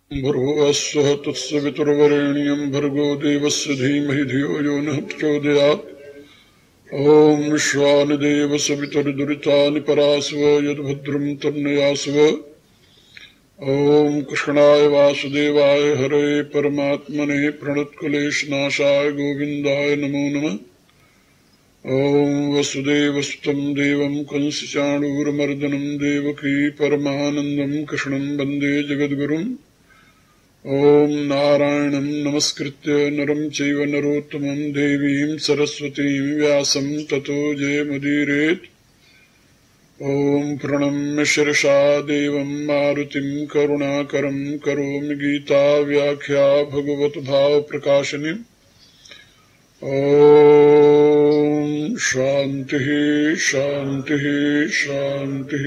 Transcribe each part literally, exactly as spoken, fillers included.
भर्गोऽस्वः तत्सवितुर्वरेण्यं भर्गो देवस्य धीमहि धियो यो नः प्रचोदयात्। ॐ विश्वानिदेव सवितुर्दुरितानि परास्व यद्भद्रं तन्नयास्व। ॐ कृष्णाय वासुदेवाय हरे परमात्मने प्रणतक्लेशनाशाय गोविन्दाय नमो नमः। ॐ वसुदेवसुतं देवं कंसचाणूरमर्दनं देवकी परमानन्दं कृष्णं वन्दे जगद्गुरुम्। ॐ नारायणं नमस्कृत्य नरं चैव नरोत्तमं देवीं सरस्वतीं व्यासं ततो जयमुदीरयेत्। ॐ प्रणम्य शिरसा देवं मारुतिं करुणाकरं करोमि गीता व्याख्या भगवत भाव प्रकाशनीम्। ॐ शान्तिः शान्तिः शान्तिः।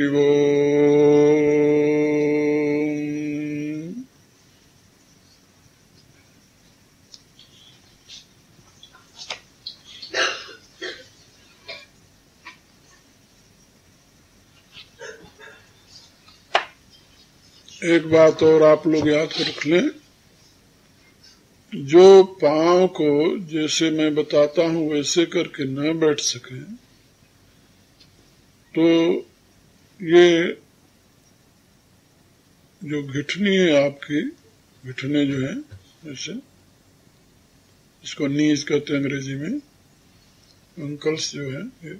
एक बात और आप लोग याद रख लें, जो पांव को जैसे मैं बताता हूं वैसे करके न बैठ सके तो ये जो घिटनी है आपकी, घिटने जो है जैसे इसको नीज कहते हैं अंग्रेजी में, अंकल्स जो है ये,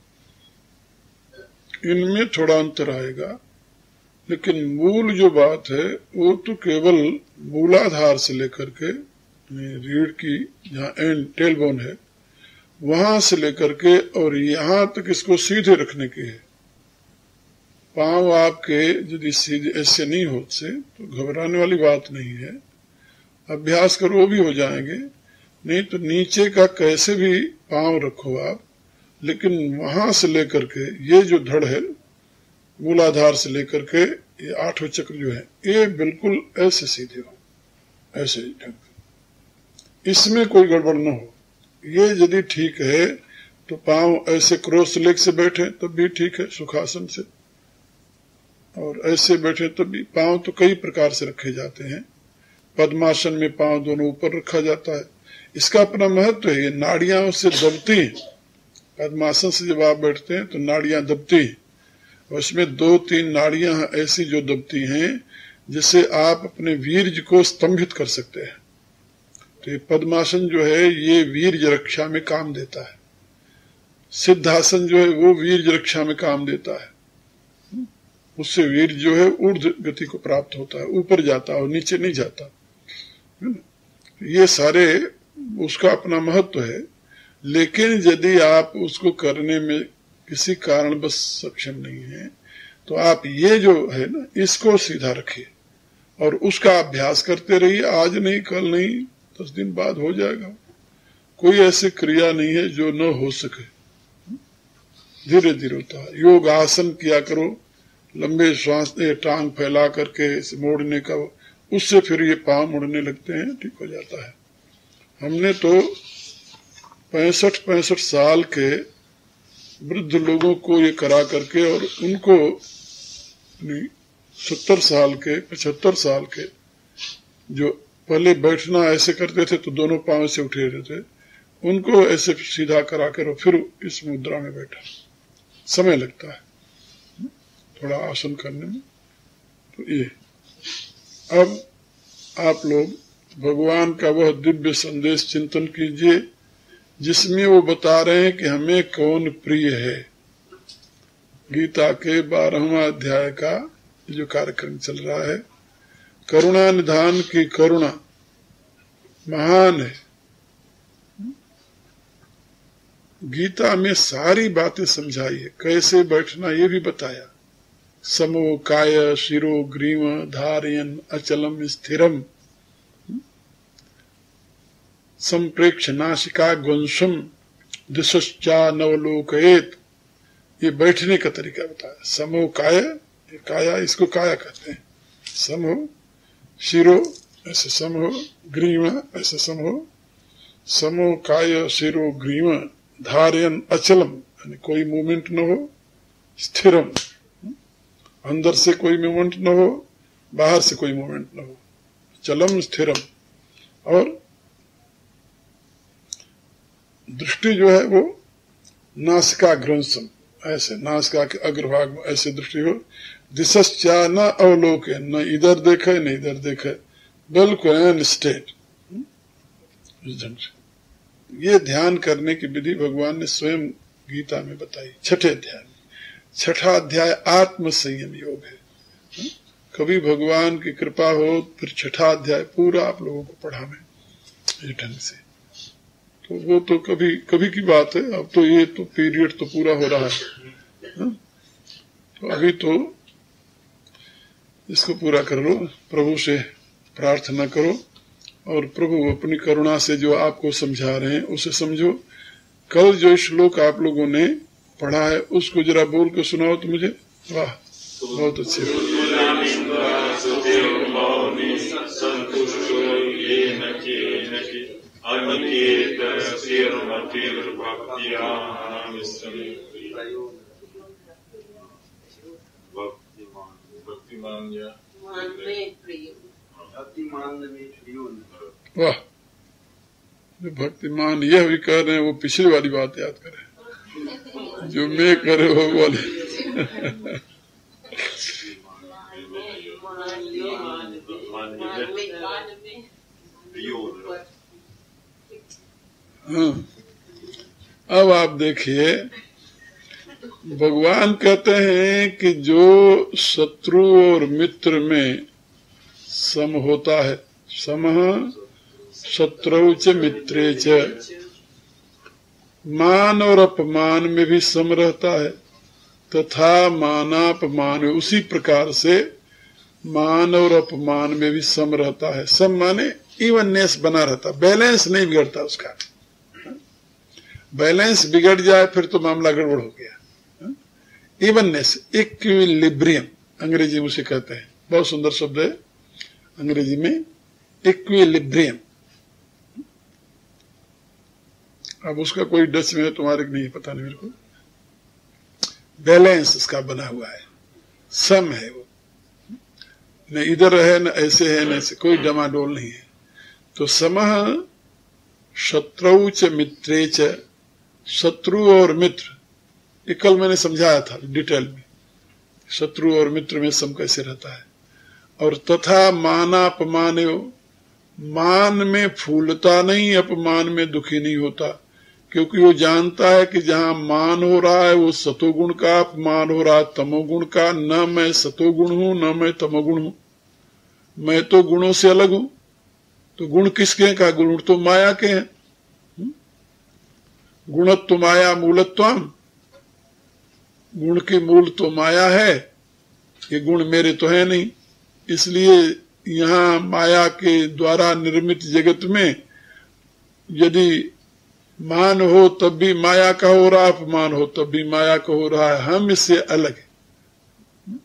इनमें थोड़ा अंतर आएगा। लेकिन मूल जो बात है वो तो केवल मूलाधार से लेकर के रीढ़ की जहाँ एंड टेलबोन है वहां से लेकर के और यहां तक इसको सीधे रखने की है। पांव आपके यदि सीधे ऐसे नहीं होते तो घबराने वाली बात नहीं है, अभ्यास करो वो भी हो जाएंगे। नहीं तो नीचे का कैसे भी पांव रखो आप, लेकिन वहां से लेकर के ये जो धड़ है मूलाधार से लेकर के ये आठवें चक्र जो है ये बिल्कुल ऐसे सीधे हो, ऐसे ढंग, इसमें कोई गड़बड़ न हो। ये यदि ठीक है तो पांव ऐसे क्रॉस लेग से बैठे तब भी ठीक है, सुखासन से, और ऐसे बैठे तब भी। पांव तो कई प्रकार से रखे जाते हैं। पद्मासन में पांव दोनों ऊपर रखा जाता है, इसका अपना महत्व है। ये नाड़ियां उससे दबती हैं। पद्मासन से जब आप बैठते हैं तो नाड़ियां दबती हैं, उसमें दो तीन नाड़ियां ऐसी जो दबती हैं जिससे आप अपने वीर्य को स्तंभित कर सकते हैं। तो ये पद्मासन जो है ये वीर्य रक्षा में काम देता है। सिद्धासन जो है वो वीर्य रक्षा में काम देता है। उससे वीर्य जो है ऊर्ध्व गति को प्राप्त होता है, ऊपर जाता है और नीचे नहीं जाता। ये सारे उसका अपना महत्व है। लेकिन यदि आप उसको करने में किसी कारण बस सक्षम नहीं है तो आप ये जो है ना इसको सीधा रखिए और उसका अभ्यास करते रहिए। आज नहीं, कल नहीं, दस दिन बाद हो जाएगा। कोई ऐसी क्रिया नहीं है जो न हो सके, धीरे धीरे होता है। योग आसन किया करो, लंबे श्वास टांग फैला करके इसे मोड़ने का, उससे फिर ये पांव मुड़ने लगते हैं, ठीक हो जाता है। हमने तो पैंसठ पैंसठ साल के वृद्ध लोगों को ये करा करके और उनको सत्तर साल के पचहत्तर साल के जो पहले बैठना ऐसे करते थे तो दोनों पांव से उठे रहते, उनको ऐसे सीधा करा कर और फिर इस मुद्रा में बैठा। समय लगता है थोड़ा आसन करने में। तो ये अब आप लोग भगवान का वह दिव्य संदेश चिंतन कीजिए जिसमें वो बता रहे हैं कि हमें कौन प्रिय है। गीता के बारहवां अध्याय का जो कार्यक्रम चल रहा है, करुणा निधान की करुणा महान है। गीता में सारी बातें समझाई है, कैसे बैठना ये भी बताया। समो काय शिरो ग्रीव धारयन अचलम स्थिरम संप्रेक्ष नासिका गुंसम दिशा नवलोकयेत। ये बैठने का तरीका बताया। समो काय, काया इसको काया कहते हैं। सम हो, शिरो ऐसे सम हो, ग्रीव ऐसे सम हो। समो काय शिरो ग्रीव धारयन अचलम, यानी कोई मूवमेंट न हो, स्थिरम अंदर से कोई मूवमेंट न हो, बाहर से कोई मूवमेंट न हो, चलम स्थिरम, और दृष्टि जो है वो नासिकाग्रंसम, ऐसे नासिका के अग्रभाग में ऐसे दृष्टि हो। दिशश्चा न अवलोके, न इधर देखे न इधर देखे, बिल्कुल स्टेट। इस ढंग से ये ध्यान करने की विधि भगवान ने स्वयं गीता में बताई, छठे अध्याय में। छठा अध्याय आत्म संयम योग है। कभी भगवान की कृपा हो फिर छठा अध्याय पूरा आप लोगों को पढ़ा में इस ढंग से। तो वो तो कभी कभी की बात है, अब तो ये तो पीरियड तो पूरा हो रहा है, तो अभी तो इसको पूरा कर लो, प्रभु से प्रार्थना करो, और प्रभु अपनी करुणा से जो आपको समझा रहे हैं उसे समझो। कल जो श्लोक आप लोगों ने पढ़ा है उसको जरा बोल के सुनाओ तो मुझे। वाह, बहुत अच्छे। वाह, भक्तिमान यह भी कर रहे हैं, वो पिछली वाली बात याद करें जो मैं करे वो बोले। हाँ, अब आप देखिए भगवान कहते हैं कि जो शत्रु और मित्र में सम होता है, समः शत्रु च मित्रे च, मान और अपमान में भी सम रहता है, तथा मानापमान, उसी प्रकार से मान और अपमान में भी सम रहता है। सम माने इवननेस बना रहता, बैलेंस नहीं बिगड़ता उसका। बैलेंस बिगड़ जाए फिर तो मामला गड़बड़ हो गया। इवननेस, इक्विलिब्रियम अंग्रेजी में उसे कहते हैं, बहुत सुंदर शब्द है अंग्रेजी में, इक्विलिब्रियम। अब उसका कोई डच में है, तुम्हारे नहीं पता नहीं मेरे को। बैलेंस उसका बना हुआ है, सम है वो, न इधर है न ऐसे है न ऐसे, कोई डमाडोल नहीं है। तो समः शत्रु च मित्रे च, शत्रु और मित्र, ये कल मैंने समझाया था डिटेल में, शत्रु और मित्र में सम कैसे रहता है। और तथा मानापमान, मान में फूलता नहीं, अपमान में दुखी नहीं होता, क्योंकि वो जानता है कि जहां मान हो रहा है वो सतोगुण का, अपमान हो रहा है तमोगुण का। न मैं सतोगुण हूं न मैं तमोगुण हूं, मैं तो गुणों से अलग हूं। तो गुण किसके हैं? का गुण तो माया के हैं। गुणत्व माया मूलत्वम, गुण की मूल तो माया है, ये गुण मेरे तो है नहीं। इसलिए यहाँ माया के द्वारा निर्मित जगत में यदि मान हो तब भी माया का हो रहा, अपमान हो तब भी माया का हो रहा है, हम इससे अलग है।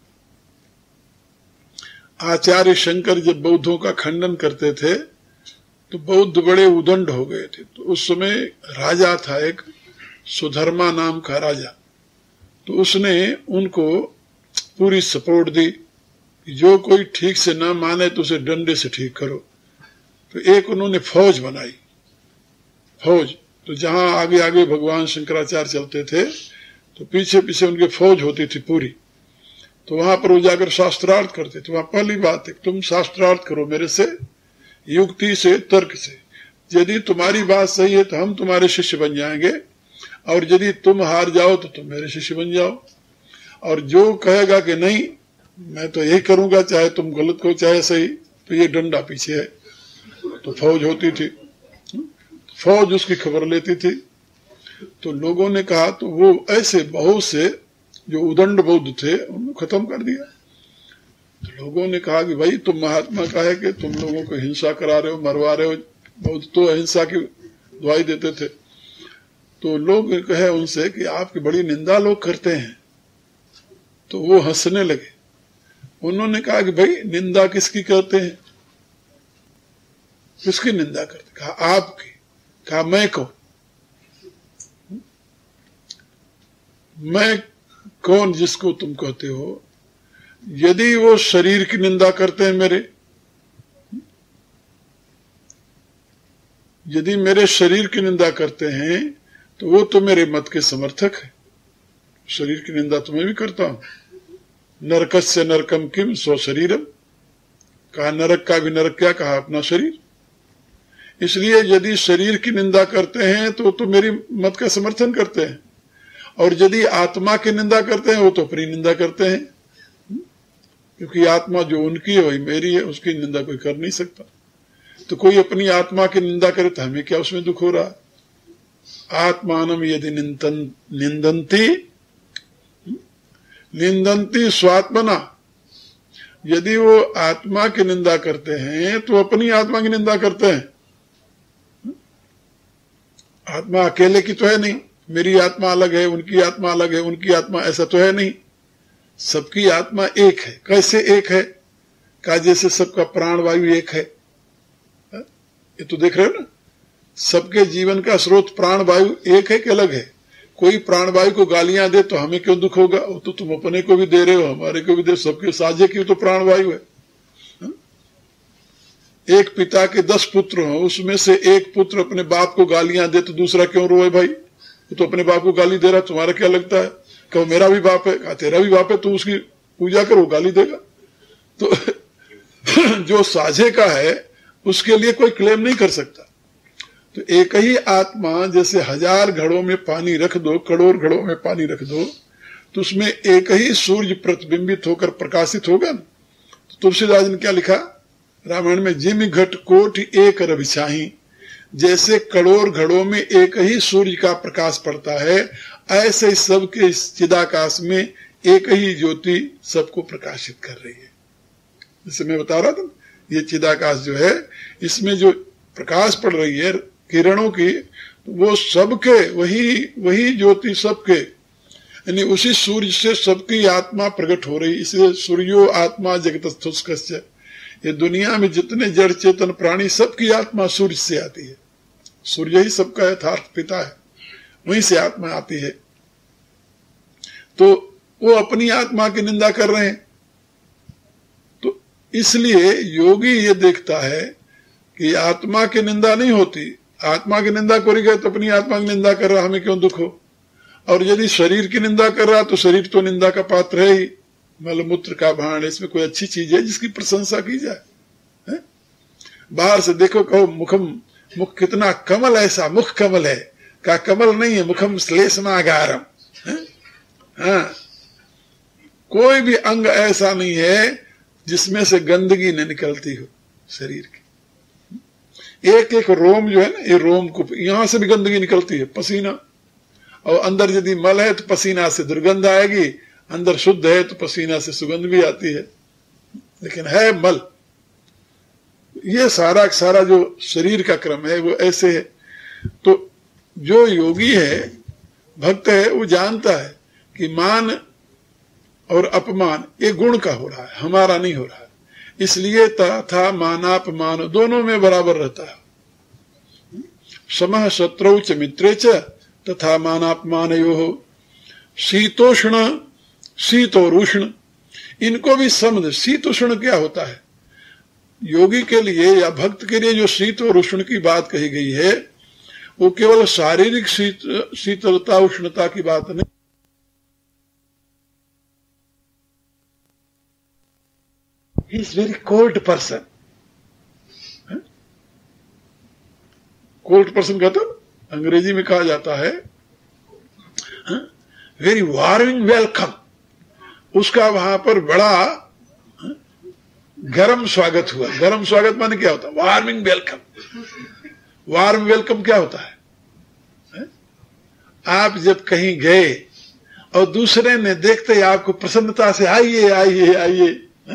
आचार्य शंकर जब बौद्धों का खंडन करते थे तो बौद्ध बड़े उदंड हो गए थे। तो उस समय राजा था एक, सुधर्मा नाम का राजा, तो उसने उनको पूरी सपोर्ट दी, जो कोई ठीक से ना माने तो उसे डंडे से ठीक करो। तो एक उन्होंने फौज बनाई, फौज। तो जहां आगे आगे भगवान शंकराचार्य चलते थे तो पीछे पीछे उनकी फौज होती थी पूरी। तो वहां पर वो जाकर शास्त्रार्थ करते थे। वहां पहली बात है तुम शास्त्रार्थ करो मेरे से, युक्ति से, तर्क से। यदि तुम्हारी बात सही है तो हम तुम्हारे शिष्य बन जाएंगे, और यदि तुम हार जाओ तो तुम मेरे शिष्य बन जाओ। और जो कहेगा कि नहीं मैं तो यही करूंगा, चाहे तुम गलत कहो चाहे सही, तो ये डंडा पीछे है। तो फौज होती थी, फौज उसकी खबर लेती थी। तो लोगों ने कहा, तो वो ऐसे बहुत से जो उदंड बौद्ध थे उनको खत्म कर दिया। तो लोगों ने कहा कि भाई तुम महात्मा का है कि तुम लोगों को हिंसा करा रहे हो, मरवा रहे हो। बौद्ध तो अहिंसा की दुआई देते थे। तो लोग कहे उनसे कि आपकी बड़ी निंदा लोग करते हैं। तो वो हंसने लगे। उन्होंने कहा कि भाई निंदा किसकी करते हैं, किसकी निंदा करते? कहा आपकी। कहा मैं कौन? मैं कौन जिसको तुम कहते हो? यदि वो शरीर की निंदा करते हैं मेरे, यदि मेरे शरीर की निंदा करते हैं तो वो तो मेरे मत के समर्थक है। शरीर की निंदा तो मैं भी करता हूं। नरकस्य नरकम किम स्व शरीरम, कहा नरक का भी नरक क्या, कहा अपना शरीर। इसलिए यदि शरीर की निंदा करते हैं तो तो मेरी मत का समर्थन करते हैं, और यदि आत्मा की निंदा करते हैं वो तो अपनी निंदा करते हैं, क्योंकि आत्मा जो उनकी है वही मेरी है, उसकी निंदा कोई कर नहीं सकता। तो कोई अपनी आत्मा की निंदा करे तो हमें क्या उसमें दुख हो रहा है? आत्मानम यदि निंदन्ति निंदन्ति स्वात्मना, यदि वो आत्मा की निंदा करते हैं तो अपनी आत्मा की निंदा करते हैं। आत्मा अकेले की तो है नहीं, मेरी आत्मा अलग है, उनकी आत्मा अलग है, उनकी आत्मा, ऐसा तो है नहीं। सबकी आत्मा एक है। कैसे एक है? का जैसे सबका प्राण वायु एक है। ये तो देख रहे हो ना, सबके जीवन का स्रोत प्राण वायु एक है कि अलग है? कोई प्राण वायु को गालियां दे तो हमें क्यों दुख होगा? वो तो तुम अपने को भी दे रहे हो, हमारे को भी दे, सबके साझे की तो प्राण वायु है। एक पिता के दस पुत्र हो, उसमें से एक पुत्र अपने बाप को गालियां दे तो दूसरा क्यों रोए भाई? वो तो अपने बाप को गाली दे रहा, तुम्हारा क्या लगता है? कहो मेरा भी बाप है, कहा तेरा भी बाप है, तू उसकी पूजा करो, गाली देगा। तो जो साझे का है उसके लिए कोई क्लेम नहीं कर सकता। तो एक ही आत्मा जैसे हजार घड़ों में पानी रख दो, करोड़ घड़ों में पानी रख दो, तो उसमें एक ही सूर्य प्रतिबिंबित होकर प्रकाशित होगा ना। तो तुलसीदास ने क्या लिखा रामायण में, जिम घट कोट एक रविछाही, जैसे करोड़ घड़ों में एक ही सूर्य का प्रकाश पड़ता है, ऐसे सबके इस चिदाकाश में एक ही ज्योति सबको प्रकाशित कर रही है। जैसे मैं बता रहा था, ये चिदाकाश जो है, इसमें जो प्रकाश पड़ रही है किरणों की, वो सबके वही वही ज्योति सबके, यानी उसी सूर्य से सबकी आत्मा प्रकट हो रही। इसलिए सूर्यो आत्मा जगतस्थुष्कस्य, ये दुनिया में जितने जड़ चेतन प्राणी सबकी आत्मा सूर्य से आती है। सूर्य ही सबका यथार्थ पिता है, वहीं से आत्मा आती है। तो वो अपनी आत्मा की निंदा कर रहे हैं। तो इसलिए योगी ये देखता है कि आत्मा की निंदा नहीं होती, आत्मा की निंदा करेगा तो अपनी आत्मा की निंदा कर रहा, हमें क्यों दुख हो? और यदि शरीर की निंदा कर रहा तो शरीर तो निंदा का पात्र है ही, मलमूत्र का भांड, इसमें कोई अच्छी चीज है जिसकी प्रशंसा की जाए? है? बाहर से देखो, कहो मुखम, मुख कितना कमल, ऐसा मुख कमल है, का कमल नहीं है, मुखम श्लेषमागारम। हाँ, कोई भी अंग ऐसा नहीं है जिसमें से गंदगी न निकलती हो शरीर की। एक एक रोम जो है ना, ये रोम को यहां से भी गंदगी निकलती है, पसीना। और अंदर यदि मल है तो पसीना से दुर्गंध आएगी, अंदर शुद्ध है तो पसीना से सुगंध भी आती है, लेकिन है मल। ये सारा सारा जो शरीर का क्रम है वो ऐसे है। तो जो योगी है, भक्त है, वो जानता है कि मान और अपमान ये गुण का हो रहा है, हमारा नहीं हो रहा है। इसलिए तथा मानापमान दोनों में बराबर रहता है। समः शत्रौ च मित्रे च तथा मानापमानयोः, शीतोष्ण शीत और उष्ण, इनको भी समझ। शीत उष्ण क्या होता है? योगी के लिए या भक्त के लिए जो शीत और उष्ण की बात कही गई है वो केवल शारीरिक शीत शीतलता उष्णता की बात नहीं। He is very cold person. Cold person कहते हो, अंग्रेजी में कहा जाता है वेरी वार्मिंग वेलकम। उसका वहां पर बड़ा गरम स्वागत हुआ। गरम स्वागत माने क्या होता है? Warming welcome. वार्म वेलकम क्या होता है? है? आप जब कहीं गए और दूसरे ने देखते ही आपको प्रसन्नता से आइए आइए आइए,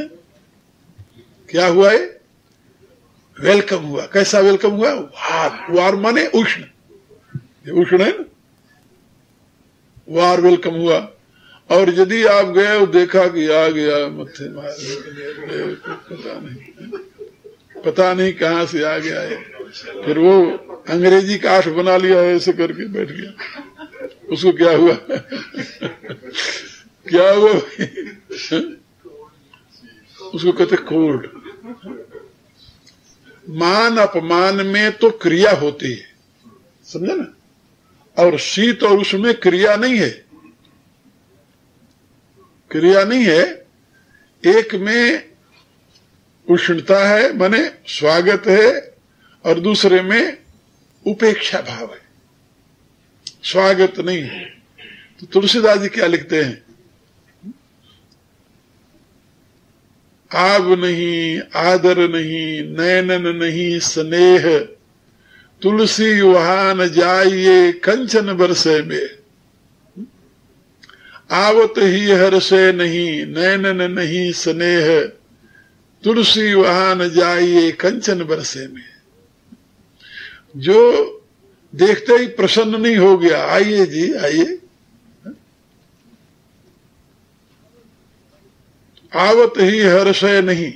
क्या हुआ? है वेलकम हुआ। कैसा वेलकम हुआ? वार। वार माने उष्ण, ये उष्ण है ना, वार वेलकम हुआ। और यदि आप गए और देखा कि आ गया मत्थे मारने के लिए, पता नहीं पता नहीं कहां से आ गया है, फिर वो अंग्रेजी काठ बना लिया ऐसे करके बैठ गया, उसको क्या हुआ? क्या हुआ? उसको कहते कोल्ड। मान अपमान में तो क्रिया होती है, समझे ना, और शीत और उसमें क्रिया नहीं है, क्रिया नहीं है। एक में उष्णता है माने स्वागत है, और दूसरे में उपेक्षा भाव है, स्वागत नहीं है। तो तुलसीदास जी क्या लिखते हैं, आव नहीं आदर नहीं नयनन नहीं स्नेह, तुलसी वहां न जाइए कंचन बरसे में। आवत ही हर्षे नहीं नयनन नहीं स्नेह, तुलसी वहां न जाइए कंचन बरसे में। जो देखते ही प्रसन्न नहीं हो गया, आइए जी आइए, आवत ही हर्षय नहीं,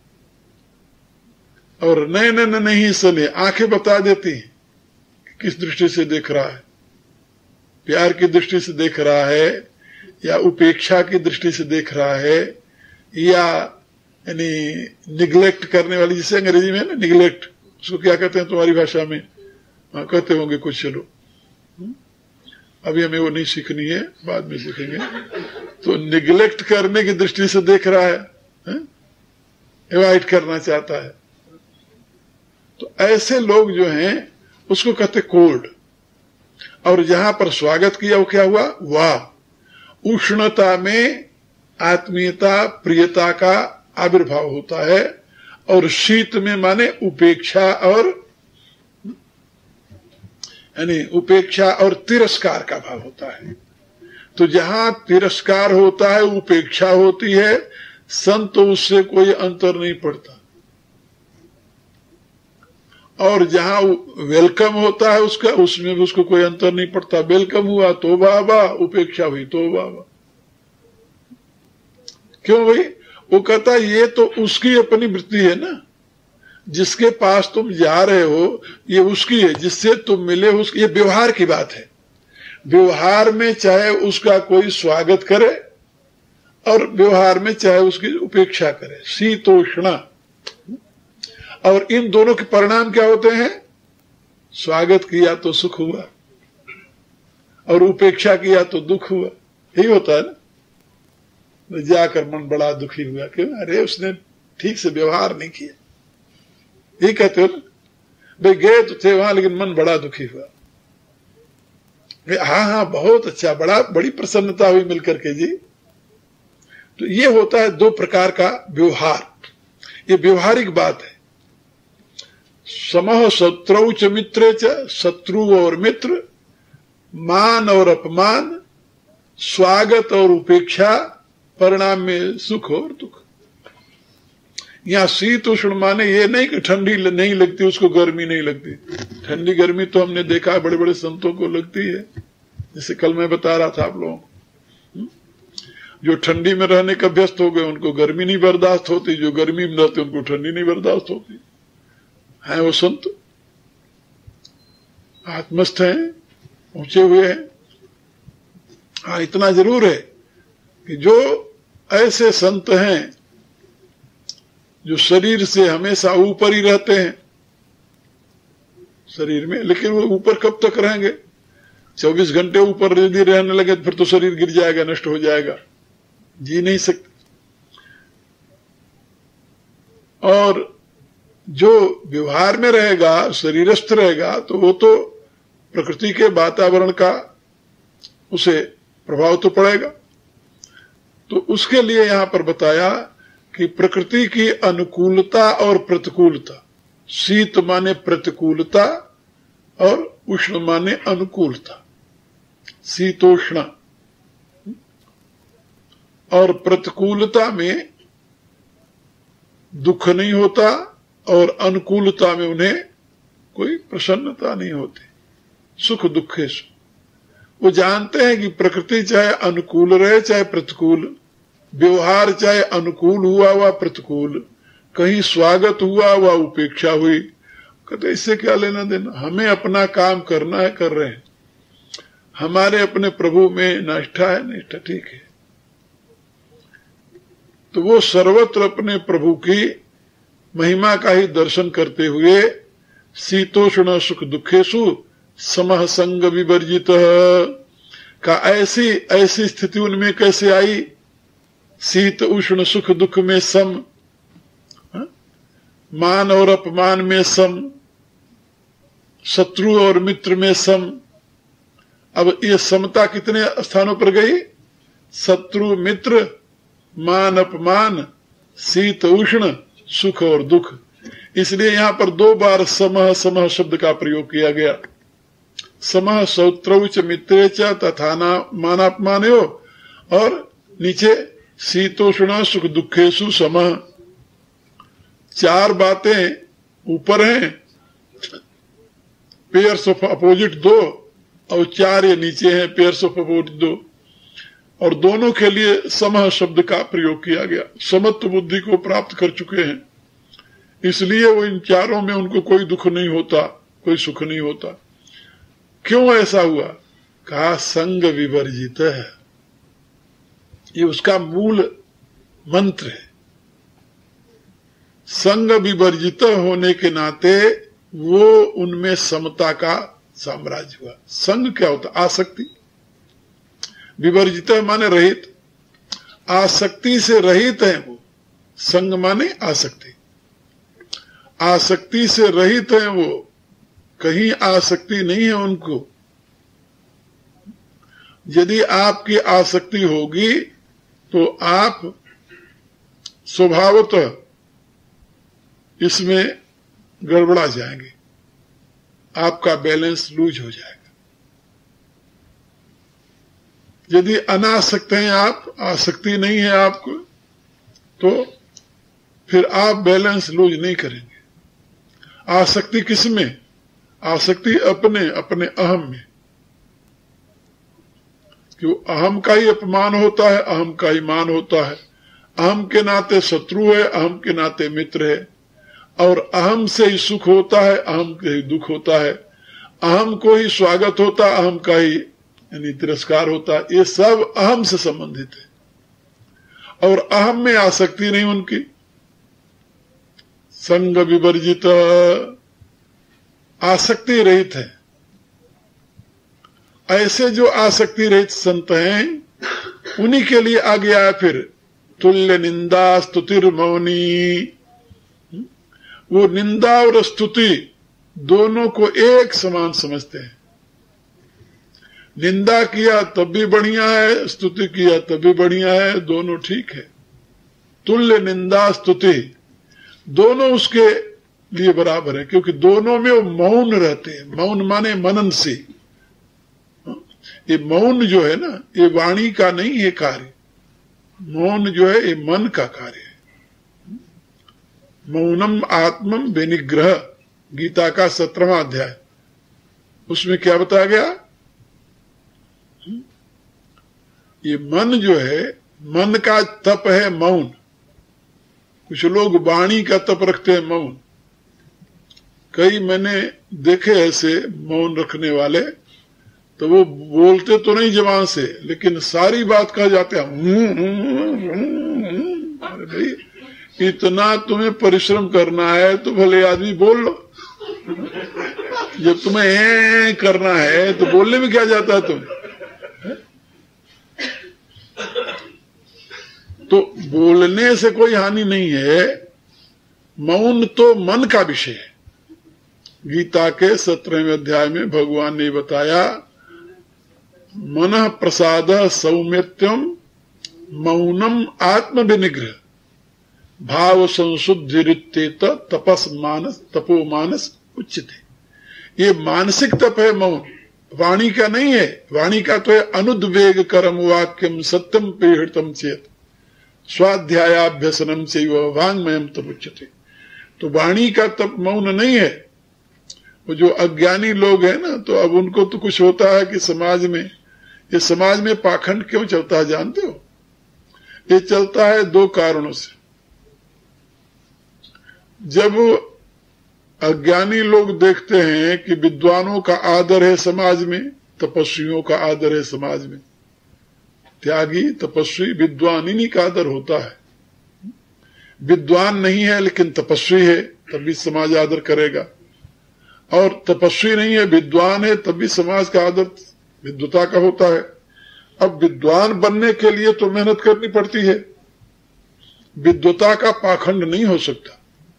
और नयनन नहीं सने, आंखें बता देती हैं किस दृष्टि से देख रहा है, प्यार की दृष्टि से देख रहा है या उपेक्षा की दृष्टि से देख रहा है, या यानी निग्लेक्ट करने वाली, जिसे अंग्रेजी में है ना निग्लेक्ट, उसको क्या कहते हैं तुम्हारी भाषा में, हाँ, कहते होंगे कुछ, चलो अभी हमें वो नहीं सीखनी है, बाद में सीखेंगे। तो निग्लेक्ट करने की दृष्टि से देख रहा है, अवॉइड करना चाहता है, तो ऐसे लोग जो हैं उसको कहते कोल्ड। और जहां पर स्वागत किया वो क्या हुआ, वाह, उष्णता में आत्मीयता प्रियता का आविर्भाव होता है, और शीत में माने उपेक्षा और यानी उपेक्षा और तिरस्कार का भाव होता है। तो जहां तिरस्कार होता है, उपेक्षा होती है, संत तो उससे कोई अंतर नहीं पड़ता, और जहां वेलकम होता है उसका, उसमें भी उसको कोई अंतर नहीं पड़ता। वेलकम हुआ तो वाह, उपेक्षा हुई तो वाह। क्यों भाई, वो कहता ये तो उसकी अपनी वृत्ति है ना, जिसके पास तुम जा रहे हो ये उसकी है, जिससे तुम मिले उसकी, ये व्यवहार की बात है। व्यवहार में चाहे उसका कोई स्वागत करे और व्यवहार में चाहे उसकी उपेक्षा करे, शीतोष्णा। और इन दोनों के परिणाम क्या होते हैं, स्वागत किया तो सुख हुआ और उपेक्षा किया तो दुख हुआ, यही होता है ना। जाकर मन बड़ा दुखी हुआ, क्यों, अरे उसने ठीक से व्यवहार नहीं किया, यही कहते हो ना भाई, गए तो थे वहां लेकिन मन बड़ा दुखी हुआ। हाँ हाँ बहुत अच्छा, बड़ा बड़ी प्रसन्नता हुई मिलकर के जी। तो ये होता है दो प्रकार का व्यवहार, ये व्यवहारिक बात है। समह शत्रु च मित्रे च, शत्रु और मित्र, मान और अपमान, स्वागत और उपेक्षा, परिणाम में सुख और दुख। यहां शीत उष्ण माने ये नहीं कि ठंडी नहीं लगती उसको गर्मी नहीं लगती, ठंडी गर्मी तो हमने देखा है बड़े बड़े संतों को लगती है, जैसे कल मैं बता रहा था आप लोगों को, जो ठंडी में रहने का व्यस्त हो गए उनको गर्मी नहीं बर्दाश्त होती, जो गर्मी में रहते उनको ठंडी नहीं बर्दाश्त होती है। वो संत आत्मस्थ हैं, ऊंचे हुए हैं। हाँ इतना जरूर है कि जो ऐसे संत हैं जो शरीर से हमेशा ऊपर ही रहते हैं शरीर में, लेकिन वो ऊपर कब तक रहेंगे, चौबीस घंटे ऊपर यदि रहने लगे फिर तो शरीर गिर जाएगा, नष्ट हो जाएगा, जी नहीं सकते। और जो व्यवहार में रहेगा, शरीरस्थ रहेगा, तो वो तो प्रकृति के वातावरण का उसे प्रभाव तो पड़ेगा। तो उसके लिए यहां पर बताया कि प्रकृति की अनुकूलता और प्रतिकूलता, शीत माने प्रतिकूलता और उष्ण माने अनुकूलता, शीतोष्ण। और प्रतिकूलता में दुख नहीं होता और अनुकूलता में उन्हें कोई प्रसन्नता नहीं होती, सुख दुखेश। वो जानते हैं कि प्रकृति चाहे अनुकूल रहे चाहे प्रतिकूल, व्यवहार चाहे अनुकूल हुआ व प्रतिकूल, कहीं स्वागत हुआ व उपेक्षा हुई, कहते इससे क्या लेना देना, हमें अपना काम करना है, कर रहे हैं। हमारे अपने प्रभु में निष्ठा है, निष्ठा ठीक है। तो वो सर्वत्र अपने प्रभु की महिमा का ही दर्शन करते हुए शीतोष्ण सुख दुखेशु समः संग विवर्जित का ऐसी ऐसी स्थिति उनमें कैसे आई? शीत उष्ण सुख दुख में सम, मान और अपमान में सम, शत्रु और मित्र में सम। अब ये समता कितने स्थानों पर गई? शत्रु मित्र, मान अपमान, शीत उष्ण, सुख और दुख। इसलिए यहां पर दो बार समः समः शब्द का प्रयोग किया गया। समः शत्रु च मित्रे च तथा मानापमानयो, और नीचे शीतोष्ण सुख दुखेशु समः। चार बातें ऊपर हैं, पेयर्स ऑफ अपोजिट दो, और चार ये नीचे हैं, पेयर्स ऑफ अपोजिट दो, और दोनों के लिए समः शब्द का प्रयोग किया गया। समत्व बुद्धि को प्राप्त कर चुके हैं, इसलिए वो इन चारों में उनको कोई दुख नहीं होता, कोई सुख नहीं होता। क्यों ऐसा हुआ? कहा संग विवर्जित है, ये उसका मूल मंत्र है। संग विवर्जित होने के नाते वो उनमें समता का साम्राज्य हुआ। संग क्या होता? आसक्ति। विवर्जित माने रहित, आसक्ति से रहित है वो। संग माने आसक्ति, आसक्ति से रहित है वो, कहीं आसक्ति नहीं है उनको। यदि आपकी आसक्ति होगी तो आप स्वभावतः इसमें गड़बड़ा जाएंगे, आपका बैलेंस लूज हो जाएगा। यदि अनासक्त हैं आप, आसक्ति नहीं है आपको, तो फिर आप बैलेंस लूज नहीं करेंगे। आसक्ति किसमें? आसक्ति अपने अपने अहम में। क्यों? अहम का ही अपमान होता है, अहम का ही मान होता है। अहम के नाते शत्रु है, अहम के नाते मित्र है, और अहम से ही सुख होता है, अहम के ही दुख होता है। अहम को ही स्वागत होता, अहम का ही यानी तिरस्कार होता है। ये सब अहम से संबंधित है, और अहम में आसक्ति नहीं उनकी। संग विवर्जित, आसक्ति रहित है। ऐसे जो आसक्ति रहित संत हैं, उन्हीं के लिए आ गया फिर तुल्य निंदा स्तुतिर मौनी। वो निंदा और स्तुति दोनों को एक समान समझते हैं। निंदा किया तब भी बढ़िया है, स्तुति किया तब भी बढ़िया है, दोनों ठीक है। तुल्य निंदा स्तुति दोनों उसके लिए बराबर है, क्योंकि दोनों में वो मौन रहते हैं। मौन माने मनन से। ये मौन जो है ना, ये वाणी का नहीं है कार्य। मौन जो है ये मन का कार्य है। मौनम आत्मम विनिग्रह, गीता का सत्रहवां अध्याय, उसमें क्या बताया गया? ये मन जो है, मन का तप है मौन। कुछ लोग वाणी का तप रखते हैं, मौन। कई मैंने देखे ऐसे मौन रखने वाले, तो वो बोलते तो नहीं जबान से, लेकिन सारी बात कह जाते हैं। अरे भाई, इतना तुम्हें परिश्रम करना है तो भले आदमी बोल लो। जब तुम्हें ए करना है तो बोलने में क्या जाता है तुम्हें? तो बोलने से कोई हानि नहीं है। मौन तो मन का विषय है। गीता के सत्रहवें अध्याय में भगवान ने बताया, मनः प्रसाद सौम्यत्यम मौनम आत्म विनिग्रह भाव संशुद्धिरित्येत तपस मानस तपो मानस उच्यते। ये मानसिक तप है मौन, वाणी का नहीं है। वाणी का तो है अनुद्वेग करम वाक्यम सत्यम पीड़ितम चेत स्वाध्यायाभ्यसनम से वांग्मयम तप उच्यते। तो वाणी का तप मौन नहीं है। वो जो अज्ञानी लोग हैं ना, तो अब उनको तो कुछ होता है कि समाज में, ये समाज में पाखंड क्यों चलता है जानते हो? ये चलता है दो कारणों से। जब अज्ञानी लोग देखते हैं कि विद्वानों का आदर है समाज में, तपस्वियों का आदर है समाज में, त्यागी तपस्वी विद्वान इन्हीं का आदर होता है। विद्वान नहीं है लेकिन तपस्वी है तब भी समाज आदर करेगा, और तपस्वी नहीं है विद्वान है तब भी समाज का आदर विद्वता का होता है। अब विद्वान बनने के लिए तो मेहनत करनी पड़ती है, विद्वता का पाखंड नहीं हो सकता,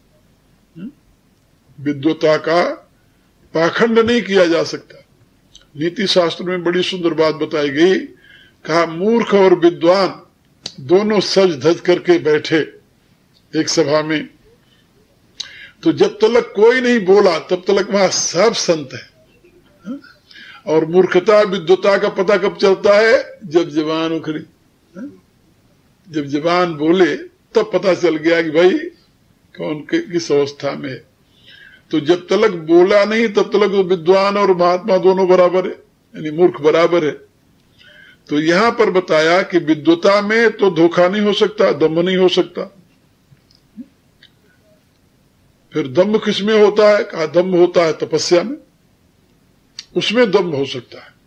विद्वता का पाखंड नहीं किया जा सकता। नीति शास्त्र में बड़ी सुंदर बात बताई गई, कहा मूर्ख और विद्वान दोनों सज धज करके बैठे एक सभा में, तो जब तक कोई नहीं बोला तब तक वहां सब संत है। और मूर्खता विद्वता का पता कब चलता है? जब जवान उखड़ी, जब जवान बोले तब पता चल गया कि भाई कौन किस अवस्था में है। तो जब तक बोला नहीं तब तक विद्वान और महात्मा दोनों बराबर है, यानी मूर्ख बराबर है। तो यहां पर बताया कि विद्वता में तो धोखा नहीं हो सकता, दम्भ नहीं हो सकता। फिर दम्भ किसमें होता है? कहा दम्भ होता है तपस्या में, उसमें दम्भ हो सकता है,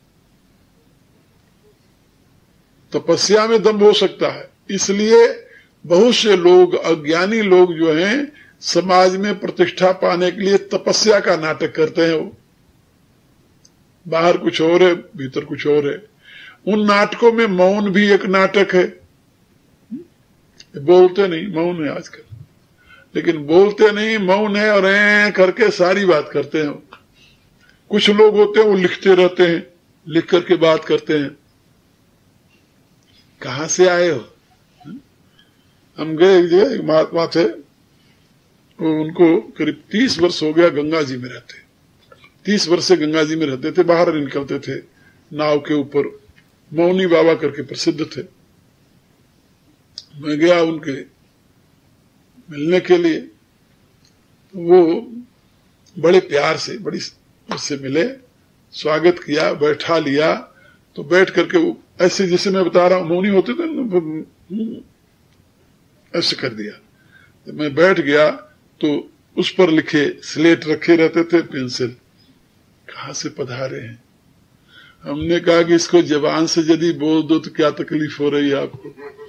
तपस्या में दम्भ हो सकता है। इसलिए बहुत से लोग, अज्ञानी लोग जो हैं, समाज में प्रतिष्ठा पाने के लिए तपस्या का नाटक करते हैं। वो बाहर कुछ और है, भीतर कुछ और है। उन नाटकों में मौन भी एक नाटक है। बोलते नहीं, मौन है आजकल, लेकिन बोलते नहीं, मौन है और ऐ करके सारी बात करते हैं। कुछ लोग होते हैं वो लिखते रहते हैं, लिख करके बात करते हैं। कहां से आए हो? हम गए एक जगह, एक महात्मा थे, वो उनको करीब तीस वर्ष हो गया गंगा जी में रहते, तीस वर्ष से गंगा जी में रहते थे, बाहर निकलते थे नाव के ऊपर, मौनी बाबा करके प्रसिद्ध थे। मैं गया उनके मिलने के लिए, वो बड़े प्यार से बड़ी उससे मिले, स्वागत किया, बैठा लिया। तो बैठ करके वो ऐसे जैसे मैं बता रहा हूं मौनी होते थे, ऐसे कर दिया। तो मैं बैठ गया तो उस पर लिखे स्लेट रखे रहते थे, पेंसिल। कहां से पधारे हैं? हमने कहा कि इसको जबान से यदि बोल दो तो क्या तकलीफ हो रही है आपको?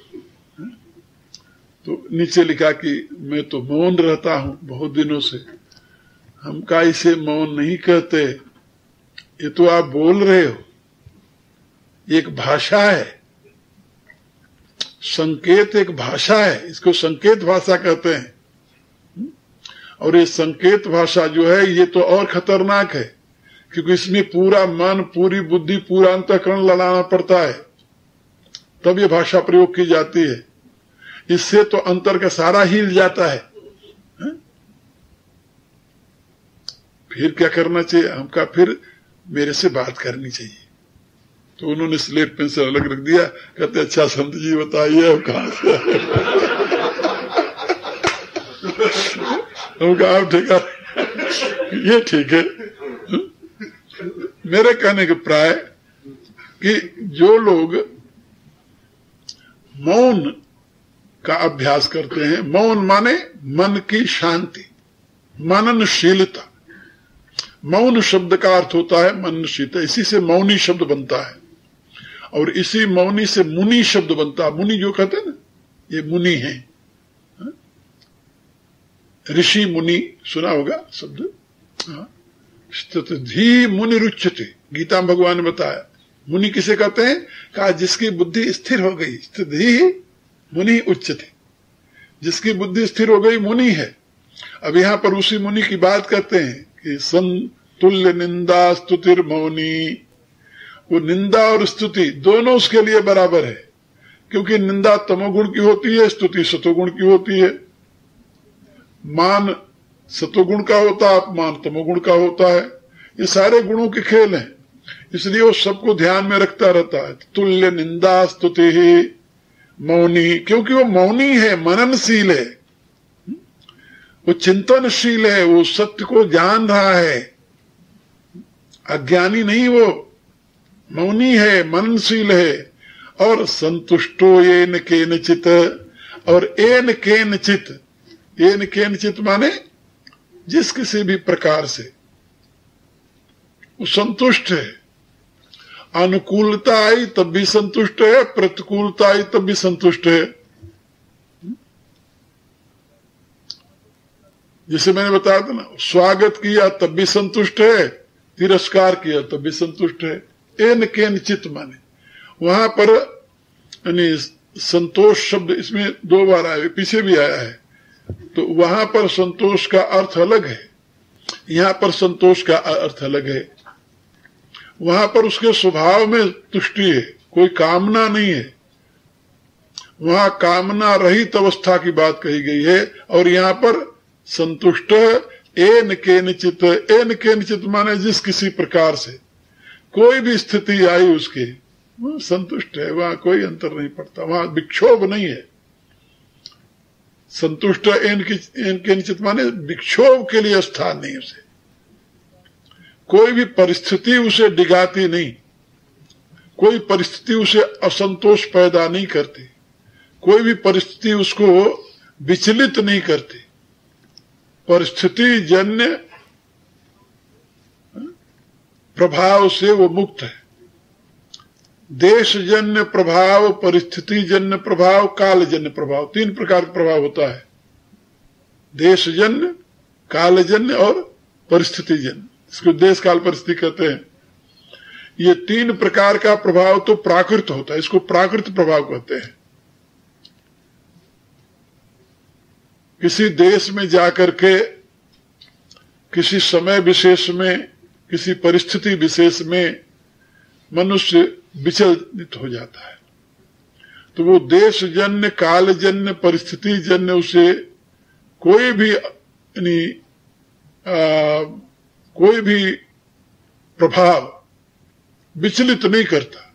तो नीचे लिखा कि मैं तो मौन रहता हूं बहुत दिनों से। हम कहा इसे मौन नहीं कहते, ये तो आप बोल रहे हो, एक भाषा है, संकेत एक भाषा है, इसको संकेत भाषा कहते हैं। और ये संकेत भाषा जो है ये तो और खतरनाक है, क्योंकि इसमें पूरा मन, पूरी बुद्धि, पूरा अंतःकरण लड़ाना पड़ता है, तब ये भाषा प्रयोग की जाती है। इससे तो अंतर का सारा हिल जाता है। फिर क्या करना चाहिए? हम कहा फिर मेरे से बात करनी चाहिए। तो उन्होंने स्लेट पेंसिल अलग रख दिया, कहते अच्छा संत जी बताइए अब कहां से आए? हम कहा आप ठीक है, ये ठीक है। मेरे कहने के प्राय कि जो लोग मौन का अभ्यास करते हैं, मौन माने मन की शांति, मननशीलता। मौन शब्द का अर्थ होता है मननशीलता, इसी से मौनी शब्द बनता है, और इसी मौनी से मुनि शब्द बनता है। मुनि जो कहते हैं ना, ये मुनि है, ऋषि मुनि सुना होगा शब्द। स्थिति मुनि रुच्यते, गीता में भगवान ने बताया। मुनि किसे कहते हैं? कहा जिसकी बुद्धि स्थिर हो गई, स्थिति मुनि उच्यते, जिसकी बुद्धि स्थिर हो गई मुनि है। अब यहां पर उसी मुनि की बात करते हैं कि संतुल्य निंदा स्तुतिर मौनी। वो निंदा और स्तुति दोनों उसके लिए बराबर है, क्योंकि निंदा तमोगुण की होती है, स्तुति सतोगुण की होती है। मान सतोगुण का होता है, अपमान तमोगुण का होता है। ये सारे गुणों के खेल हैं, इसलिए वो सबको ध्यान में रखता रहता है। तुल्य निंदा स्तुति ही मौनी, क्योंकि वो मौनी है, मननशील है, वो चिंतनशील है, वो सत्य को जान रहा है, अज्ञानी नहीं, वो मौनी है, मननशील है। और संतुष्टो येन केनचित, और एन केनचित, एन केनचित माने जिस किसी भी प्रकार से वो संतुष्ट है। अनुकूलता आई तब भी संतुष्ट है, प्रतिकूलता आई तब भी संतुष्ट है। जैसे मैंने बताया था ना, स्वागत किया तब भी संतुष्ट है, तिरस्कार किया तब भी संतुष्ट है। एन केन चित माने वहां पर यानी संतोष शब्द इसमें दो बार आया, पीछे भी आया है, तो वहां पर संतोष का अर्थ अलग है, यहां पर संतोष का अर्थ अलग है। वहां पर उसके स्वभाव में तुष्टि है, कोई कामना नहीं है, वहां कामना रहित अवस्था की बात कही गई है। और यहां पर संतुष्ट एन केनचित, एन केनचित माने जिस किसी प्रकार से कोई भी स्थिति आई उसके वह संतुष्ट है, वहां कोई अंतर नहीं पड़ता, वहां विक्षोभ नहीं है। संतुष्ट एन केनचित माने विक्षोभ के लिए स्थान नहीं उसे, कोई भी परिस्थिति उसे डिगाती नहीं, कोई परिस्थिति उसे असंतोष पैदा नहीं करती, कोई भी परिस्थिति उसको विचलित नहीं करती। परिस्थिति जन्य प्रभाव से वो मुक्त है। देशजन्य प्रभाव, परिस्थिति जन्य प्रभाव, कालजन्य प्रभाव, तीन प्रकार का प्रभाव होता है। देशजन्य, कालजन्य और परिस्थितिजन्य, इसको देश काल परिस्थिति कहते हैं। ये तीन प्रकार का प्रभाव तो प्राकृत होता है, इसको प्राकृत प्रभाव कहते हैं। किसी देश में जाकर के किसी समय विशेष में, किसी परिस्थिति विशेष में मनुष्य विचलित हो जाता है, तो वो देशजन्य, कालजन्य, परिस्थितिजन्य उसे कोई भी यानी कोई भी प्रभाव विचलित नहीं करता,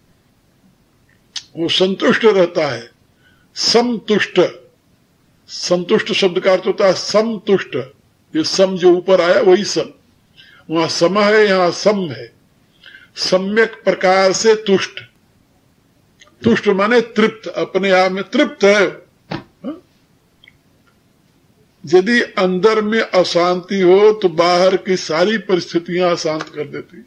वो संतुष्ट रहता है। समतुष्ट, संतुष्ट शब्द का अर्थ होता है समतुष्ट। ये सम जो ऊपर आया वही सम, वहां सम है, यहां सम है। सम्यक प्रकार से तुष्ट, तुष्ट माने तृप्त, अपने आप में तृप्त है। यदि अंदर में अशांति हो तो बाहर की सारी परिस्थितियां अशांत कर देती।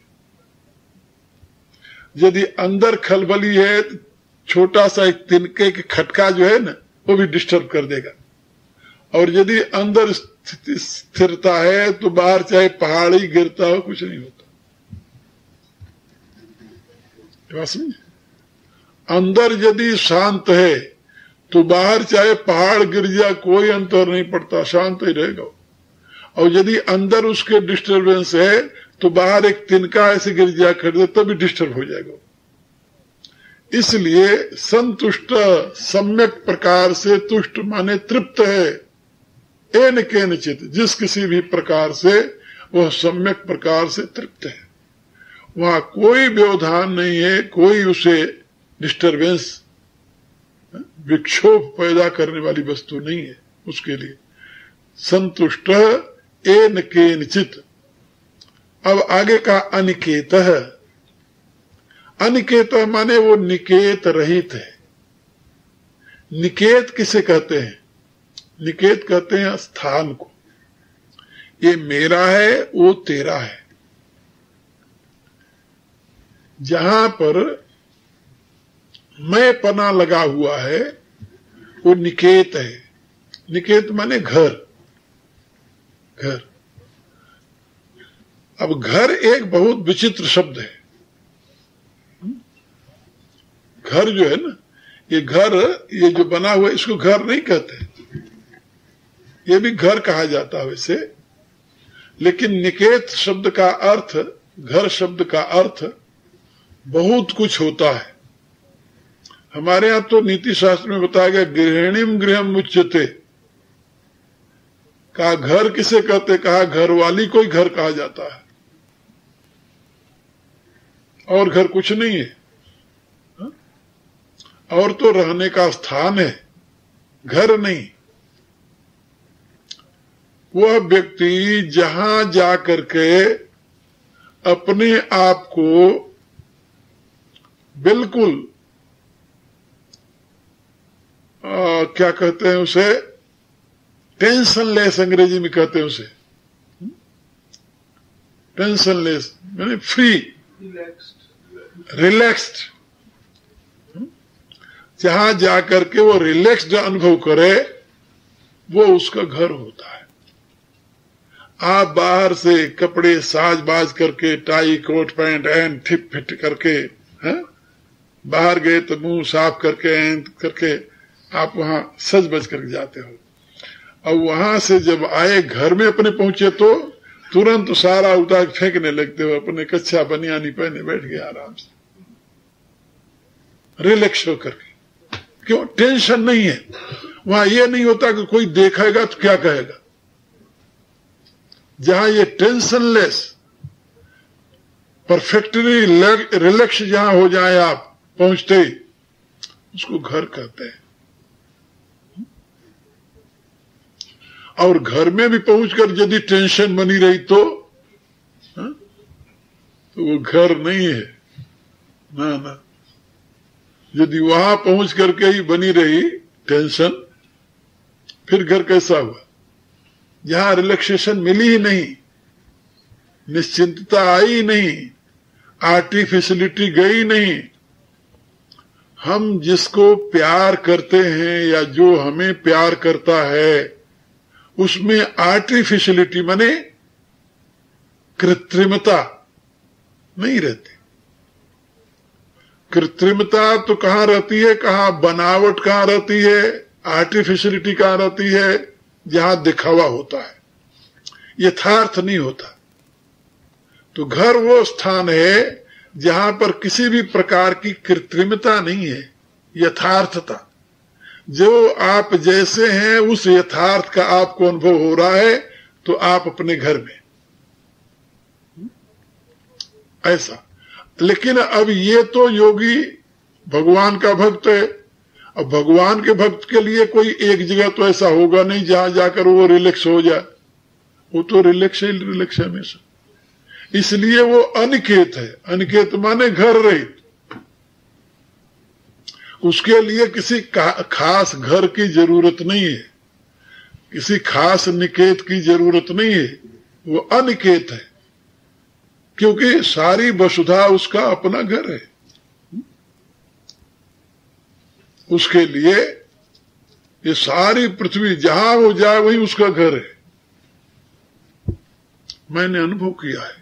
यदि अंदर खलबली है, छोटा सा एक तिनके की खटका जो है ना, वो भी डिस्टर्ब कर देगा। और यदि अंदर स्थिरता है तो बाहर चाहे पहाड़ी गिरता हो कुछ नहीं होता। समझे? अंदर यदि शांत है तो बाहर चाहे पहाड़ गिर जाए कोई अंतर नहीं पड़ता, शांत ही रहेगा। और यदि अंदर उसके डिस्टर्बेंस है तो बाहर एक तिनका ऐसे गिर जाए खरीदे तभी डिस्टर्ब हो जाएगा। इसलिए संतुष्ट, सम्यक प्रकार से तुष्ट माने तृप्त है। एन केनचित, जिस किसी भी प्रकार से वह सम्यक प्रकार से तृप्त है, वहां कोई व्यवधान नहीं है, कोई उसे डिस्टरबेंस, विक्षोभ पैदा करने वाली वस्तु नहीं है उसके लिए। संतुष्ट एन केनचित। अब आगे का अनिकेत है। अनिकेत माने वो निकेत रहित है। निकेत किसे कहते हैं? निकेत कहते हैं स्थान को। ये मेरा है, वो तेरा है। जहां पर मैं पना लगा हुआ है वो निकेत है। निकेत माने घर, घर। अब घर एक बहुत विचित्र शब्द है। घर जो है ना, ये घर, ये जो बना हुआ है, इसको घर नहीं कहते। ये भी घर कहा जाता है वैसे, लेकिन निकेत शब्द का अर्थ, घर शब्द का अर्थ बहुत कुछ होता है। हमारे यहां तो नीति शास्त्र में बताया गया, गृहिणीम गृहम उच्यते। कहा घर किसे कहते? कहा घर वाली को ही घर कहा जाता है, और घर कुछ नहीं है। और तो रहने का स्थान है, घर नहीं। वह व्यक्ति जहां जाकर के अपने आप को बिल्कुल आ, क्या कहते हैं उसे, टेंशन लेस, अंग्रेजी में कहते हैं उसे टेंशन लेस, यानी फ्री, रिलैक्स्ड। जहां जाकर के वो रिलैक्स्ड अनुभव करे वो उसका घर होता है। आप बाहर से कपड़े साज बाज करके, टाई कोट पैंट एन ठिप फिट करके है? बाहर गए तो मुंह साफ करके एन करके आप वहां सज बज करके जाते हो। और वहां से जब आए घर में अपने पहुंचे तो तुरंत सारा उतार फेंकने लगते हो, अपने कच्चा बनियानी पहने बैठ गए आराम से, रिलैक्स होकर के। क्यों? टेंशन नहीं है वहां। ये नहीं होता कि कोई देखेगा तो क्या कहेगा। जहां ये टेंशनलेस परफेक्टली रिलैक्स जहां हो जाए आप पहुंचते ही, उसको घर कहते हैं। और घर में भी पहुंचकर यदि टेंशन बनी रही तो हा? तो वो घर नहीं है ना ना। यदि वहां पहुंच करके ही बनी रही टेंशन, फिर घर कैसा हुआ? जहां रिलैक्सेशन मिली ही नहीं, निश्चिंतता आई नहीं, आर्टिफिशियलिटी गई नहीं। हम जिसको प्यार करते हैं या जो हमें प्यार करता है, उसमें आर्टिफिशियलिटी माने कृत्रिमता नहीं रहती। कृत्रिमता तो कहां रहती है, कहां बनावट कहां रहती है, आर्टिफिशियलिटी कहां रहती है? जहां दिखावा होता है, यथार्थ नहीं होता। तो घर वो स्थान है जहां पर किसी भी प्रकार की कृत्रिमता नहीं है, यथार्थता। जो आप जैसे हैं उस यथार्थ का आपको अनुभव हो रहा है, तो आप अपने घर में ऐसा। लेकिन अब ये तो योगी भगवान का भक्त है। अब भगवान के भक्त के लिए कोई एक जगह तो ऐसा होगा नहीं जहां जाकर वो रिलैक्स हो जाए। वो तो रिलैक्स ही रिलैक्स है हमेशा। इसलिए वो अनिकेत है। अनिकेत माने घर रहित। उसके लिए किसी खास घर की जरूरत नहीं है, किसी खास निकेत की जरूरत नहीं है। वो अनिकेत है, क्योंकि सारी वसुधा उसका अपना घर है। उसके लिए ये सारी पृथ्वी जहां वो जाए वही उसका घर है। मैंने अनुभव किया है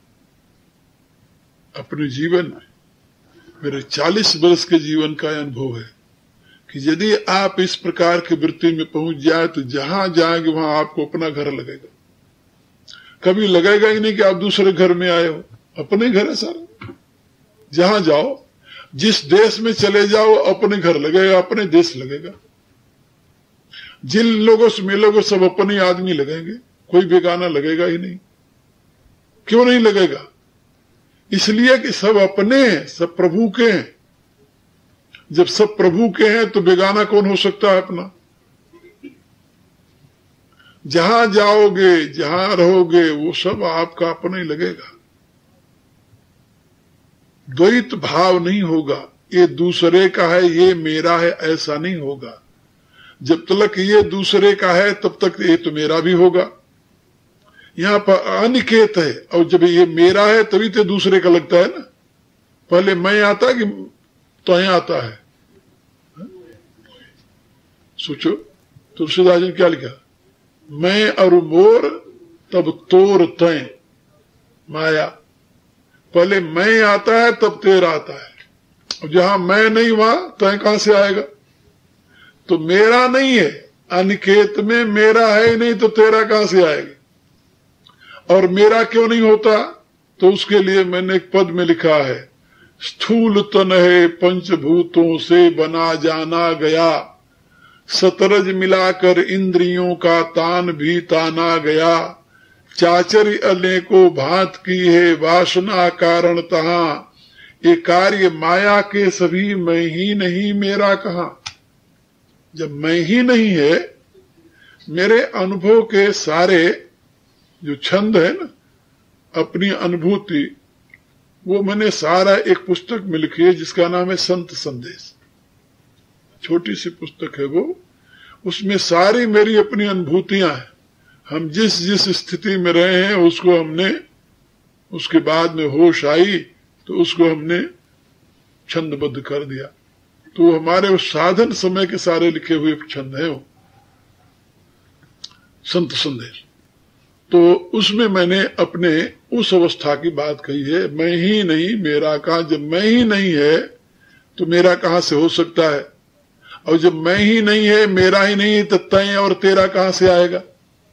अपने जीवन में। मेरे चालीस वर्ष के जीवन का अनुभव है कि यदि आप इस प्रकार की वृत्ति में पहुंच जाए तो जहां जाएंगे वहां आपको अपना घर लगेगा। कभी लगेगा ही नहीं कि आप दूसरे घर में आए हो, अपने घर है सारा। जहां जाओ, जिस देश में चले जाओ, अपने घर लगेगा, अपने देश लगेगा। जिन लोगों से मिलोगे सब अपने आदमी लगेंगे, कोई बेगाना लगेगा ही नहीं। क्यों नहीं लगेगा? इसलिए कि सब अपने हैं, सब प्रभु के हैं। जब सब प्रभु के हैं तो बेगाना कौन हो सकता है अपना? जहां जाओगे, जहां रहोगे, वो सब आपका अपना ही लगेगा। द्वैत भाव नहीं होगा, ये दूसरे का है, ये मेरा है, ऐसा नहीं होगा। जब तक ये दूसरे का है तब तक ये तो मेरा भी होगा। यहां पर अनिकेत है, और जब ये मेरा है तभी तो दूसरे का लगता है ना। पहले मैं आता कि तो यहाँ आता है। सोचो तुलसीदास ने क्या लिखा, मैं और मोर तब तोर तय माया। पहले मैं आता है तब तेरा आता है, और जहां मैं नहीं वहां तय कहां से आएगा? तो मेरा नहीं है, अनिकेत में मेरा है ही नहीं, तो तेरा कहां से आएगा? और मेरा क्यों नहीं होता? तो उसके लिए मैंने एक पद में लिखा है, स्थूल तन है पंचभूतों से बना जाना गया, सतरज मिलाकर इंद्रियों का तान भी ताना गया, चाचर अनेको भांत की है वासना कारण तहां, ये कार्य माया के सभी मैं ही नहीं मेरा कहां। जब मैं ही नहीं है, मेरे अनुभव के सारे जो छंद है ना, अपनी अनुभूति, वो मैंने सारा एक पुस्तक में लिखी है जिसका नाम है संत संदेश। छोटी सी पुस्तक है वो, उसमें सारी मेरी अपनी अनुभूतियां हैं। हम जिस जिस स्थिति में रहे हैं उसको हमने, उसके बाद में होश आई तो उसको हमने छंदबद्ध कर दिया। तो हमारे उस साधन समय के सारे लिखे हुए छंद हैं वो, संत संदेश। तो उसमें मैंने अपने उस अवस्था की बात कही है, मैं ही नहीं मेरा कहा। जब मैं ही नहीं है तो मेरा कहां से हो सकता है, और जब मैं ही नहीं है मेरा ही नहीं है तो तय और तेरा कहां से आएगा।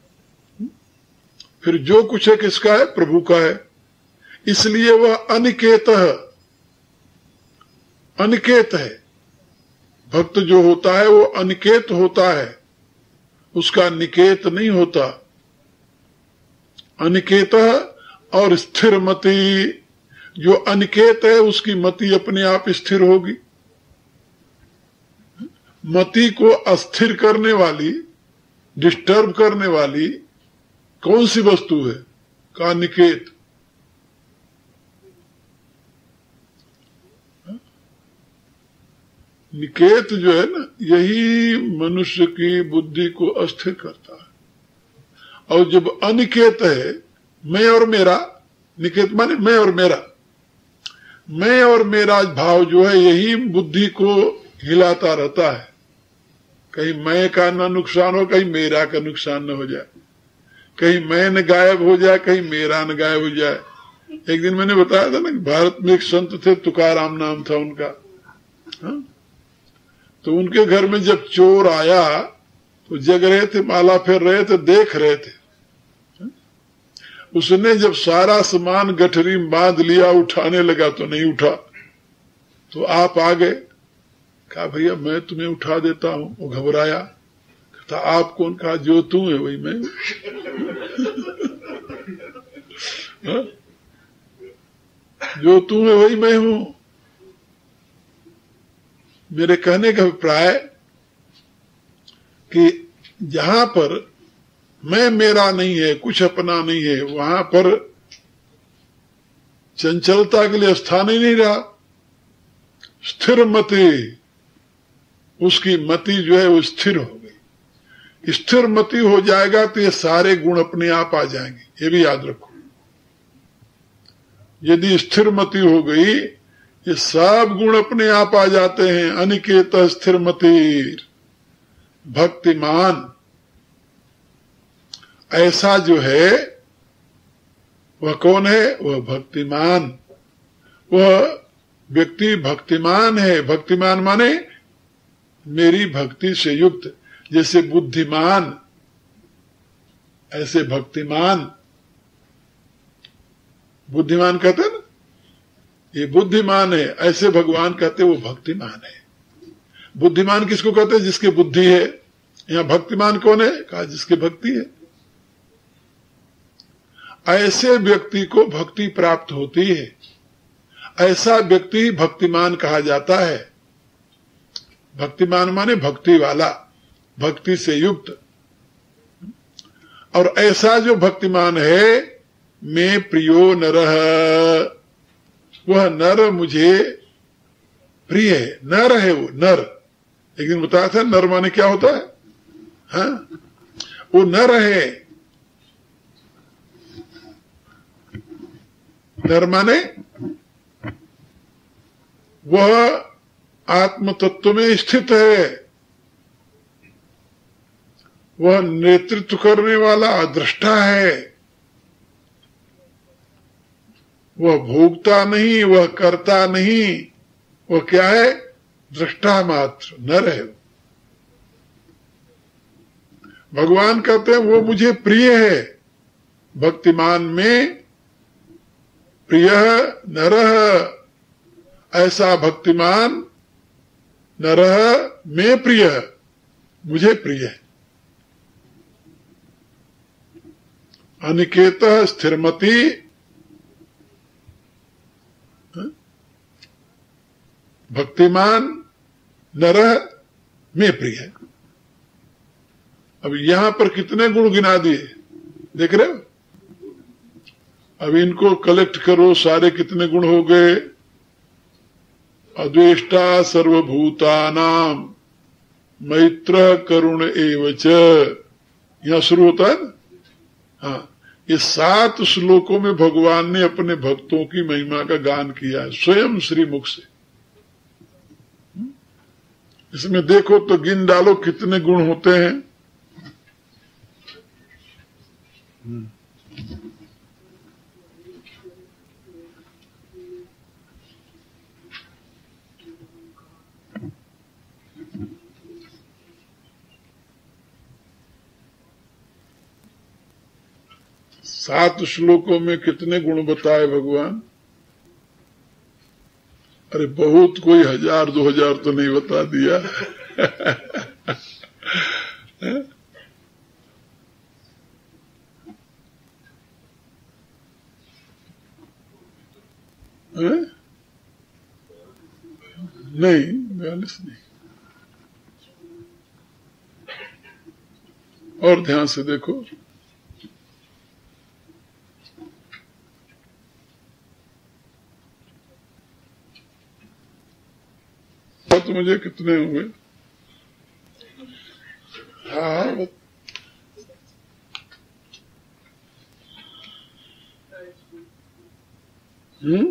फिर जो कुछ है किसका है, प्रभु का है। इसलिए वह अनिकेत है, अनिकेत है। भक्त जो होता है वो अनिकेत होता है, उसका निकेत नहीं होता। अनिकेत और स्थिर मति, जो अनिकेत है उसकी मति अपने आप स्थिर होगी। मति को अस्थिर करने वाली, डिस्टर्ब करने वाली कौन सी वस्तु है, का निकेत। निकेत जो है ना, यही मनुष्य की बुद्धि को अस्थिर करता है। और जब अनिकेत है, मैं और मेरा, निकेत माने मैं और मेरा, मैं और मेरा भाव जो है यही बुद्धि को हिलाता रहता है। कहीं मैं का ना नुकसान हो, कहीं मेरा का नुकसान न हो जाए, कहीं मैं न गायब हो जाए, कहीं मेरा न गायब हो जाए। एक दिन मैंने बताया था ना कि भारत में एक संत थे, तुकाराम नाम था उनका। हा? तो उनके घर में जब चोर आया तो जग रहे थे, माला फेर रहे थे, देख रहे थे। उसने जब सारा सामान गठरी में बांध लिया, उठाने लगा तो नहीं उठा। तो आप आ गए, कहा भैया मैं तुम्हें उठा देता हूं। वो घबराया, कहता आप कौन? कहा जो तू है वही मैं। जो तू है वही मैं हूं। मेरे कहने का अभिप्राय कि जहां पर मैं मेरा नहीं है, कुछ अपना नहीं है, वहां पर चंचलता के लिए स्थान ही नहीं रहा। स्थिर मति, उसकी मति जो है वो स्थिर हो गई। स्थिर मति हो जाएगा तो ये सारे गुण अपने आप आ जाएंगे, ये भी याद रखो। यदि स्थिर मति हो गई, ये सब गुण अपने आप आ जाते हैं। अनिकेत स्थिर मति भक्तिमान, ऐसा जो है वह कौन है? वह भक्तिमान। वह व्यक्ति भक्तिमान है। भक्तिमान माने मेरी भक्ति से युक्त। जैसे बुद्धिमान, ऐसे भक्तिमान। बुद्धिमान कहते हैं ना, ये बुद्धिमान है, ऐसे भगवान कहते वो भक्तिमान है। बुद्धिमान किसको कहते हैं? जिसकी बुद्धि है। यहां भक्तिमान कौन है? कहा जिसकी भक्ति है। ऐसे व्यक्ति को भक्ति प्राप्त होती है। ऐसा व्यक्ति भक्तिमान कहा जाता है। भक्तिमान माने भक्ति वाला, भक्ति से युक्त। और ऐसा जो भक्तिमान है, मैं प्रियो नरः, वह नर मुझे प्रिय है। नर है वो, नर। एक दिन बताया था नर माने क्या होता है। हाँ, वो नर है। नर माने वह आत्म तत्व में स्थित है। वह नेतृत्व करने वाला दृष्टा है। वह भोगता नहीं, वह करता नहीं, वह क्या है? दृष्टा मात्र, नर है। भगवान कहते हैं वो मुझे प्रिय है। भक्तिमान में प्रिय नरः, ऐसा भक्तिमान नरः में प्रिय, मुझे प्रिय है। अनिकेत स्थिरमति, भक्तिमान नरः में प्रिय है। अब यहां पर कितने गुण गिना दिए, देख रहे हो? अब इनको कलेक्ट करो, सारे कितने गुण हो गए? अद्वेष्टा सर्वभूतानाम, मैत्र करुण एवच, यहां शुरू होता है ना। हाँ, ये सात श्लोकों में भगवान ने अपने भक्तों की महिमा का गान किया है, स्वयं श्री मुख से। इसमें देखो तो गिन डालो कितने गुण होते हैं। सात श्लोकों में कितने गुण बताए भगवान? अरे बहुत, कोई हजार दो हजार तो नहीं बता दिया। है? नहीं, बयालीस नहीं। और ध्यान से देखो, तो मुझे कितने हुए? हाँ, हम्म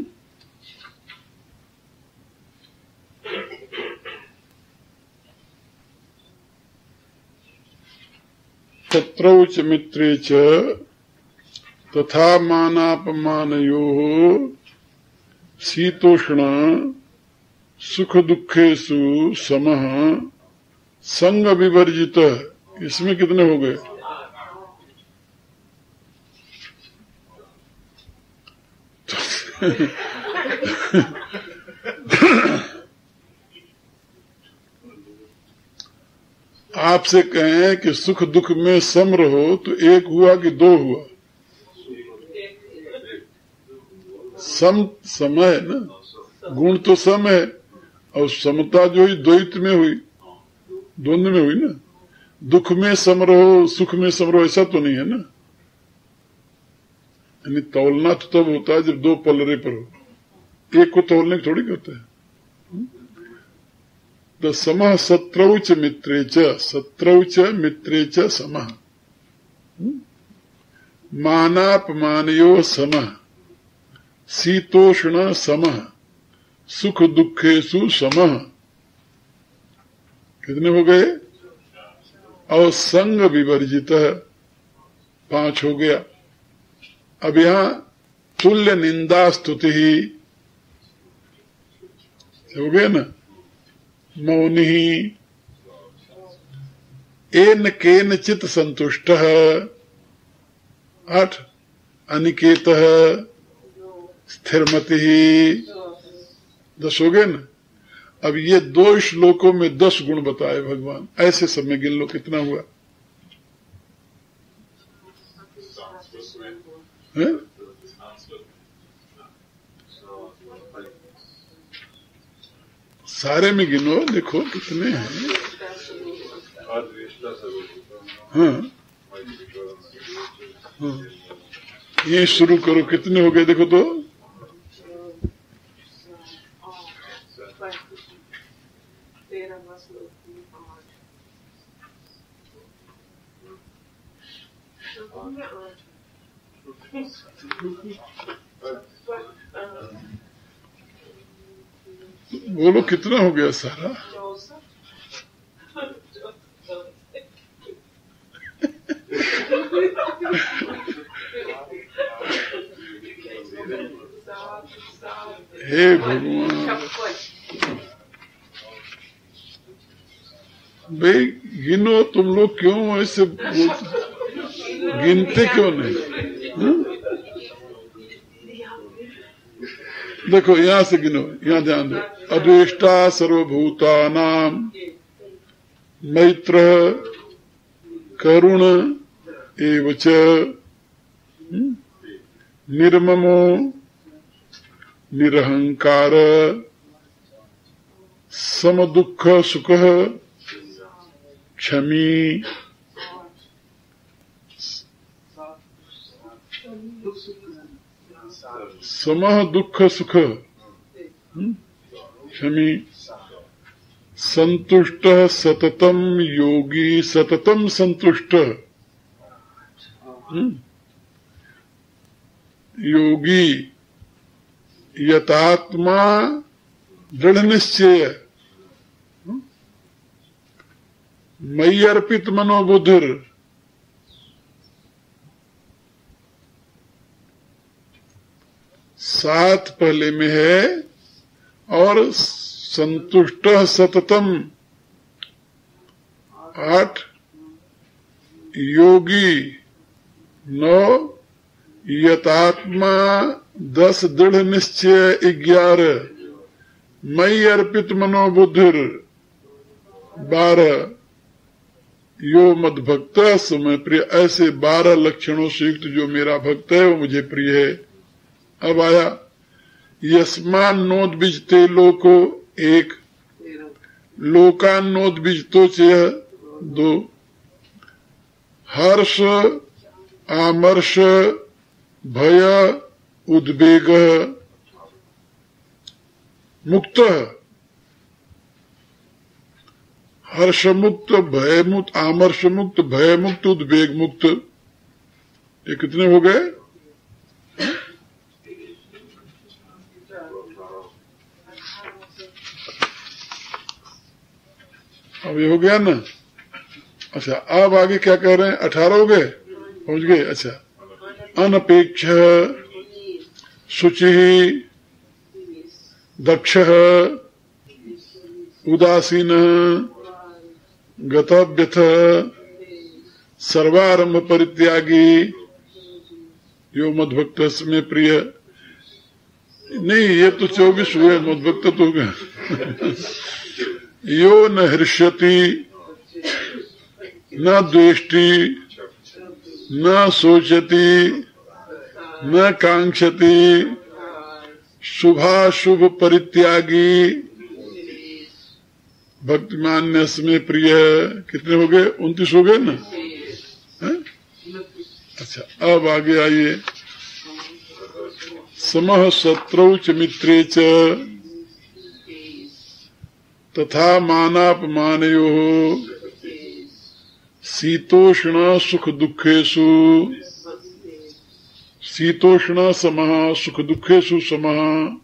शत्रौ च मित्रे च तथा मानापमानयोः शीतोष्ण सुख दुखेषु समः संग विवर्जित। इसमें कितने हो गए? आपसे कहें कि सुख दुख में सम रहो तो एक हुआ कि दो हुआ? सम समय ना, गुण तो सम है और समता जो हुई द्वैत में हुई, दोनों में हुई ना। दुख में सम रहो सुख में सम रहो ऐसा तो नहीं है ना। यानी तौलना तो तब होता है जब दो पलरे पर हो, एक को तौलने की थोड़ी होता है। तो समः शत्रौ च मित्रे च, शत्रौ च मित्रे च समः, मानापमानयोः समः, शीतोष्ण समः, सुख दुखेषु समः। कितने हो गए? और संग विवर्जित, पांच हो गया। अब यहां तुल्य निंदा स्तुति ही हो गया ना। मौनी एन केनचित संतुष्ट, आठ अनिकेत स्थिरमति, दस हो गए ना। अब ये दो श्लोकों में दस गुण बताए भगवान, ऐसे सब में गिन लो कितना हुआ है? सारे में गिनो, देखो कितने हैं। हाँ, हाँ, ये शुरू करो, कितने हो गए देखो तो। बोलो कितना हो गया सारा? हे भगवान, भाई गिनो, तुम लोग क्यों ऐसे बोलते, गिनते क्यों नहीं? हुँ? देखो यहां से गिनो, यहां ध्यान दो। अद्वेष्टा सर्वभूतानां मैत्र करुण एवच निर्ममो निरहंकार समदुःख सुख क्षमी समः दुःख सुख क्षमी संतुष्ट सततम योगी सततम संतुष्ट योगी यतात्मा दृढ़ निश्चय मयि अर्पित मनोबुद्धिर सात पहले में है और संतुष्ट सततम आठ, योगी नौ, यतात्मा दस, दृढ़ निश्चय ग्यारह, मई अर्पित मनोबुद्धिर बारह, यो मद भक्त समय प्रिय। ऐसे बारह लक्षणों से युक्त जो मेरा भक्त है वो मुझे प्रिय है। अब आया यस्मान नोद बीजते लोको एक, लोकान नोद बीजतो चेह दो, हर्ष आमर्ष भय उद्वेग मुक्त, हर्ष मुक्त, भय मुक्त, आमर्ष मुक्त, भय मुक्त, उद्वेग मुक्त। ये कितने हो गए? अब ये हो गया ना। अच्छा, अब आगे क्या कह रहे हैं? अठारह हो गए, पहुंच गए। अच्छा, अनपेक्ष, शुचि, दक्ष, उदासीन, गतव्यथ, सर्वारंभ परित्यागी, यो मद्भक्त में प्रिय। नहीं, ये तो चौबीस हुए, मद्भक्त तो हो गया। यो न हृष्यति न द्वेष्टि न शोचति न कांक्षति, शुभाशुभ परित्यागी, भक्तिमान्य में प्रिय। कितने हो गए? उनतीस हो गए ना। है? अच्छा, अब आगे आइए। समः शत्रौ च मित्रे च तथा मानापमानयोः शीतोष्ण सुख दुखेषु, शीतोष्ण समः सुख दुखेषु समः।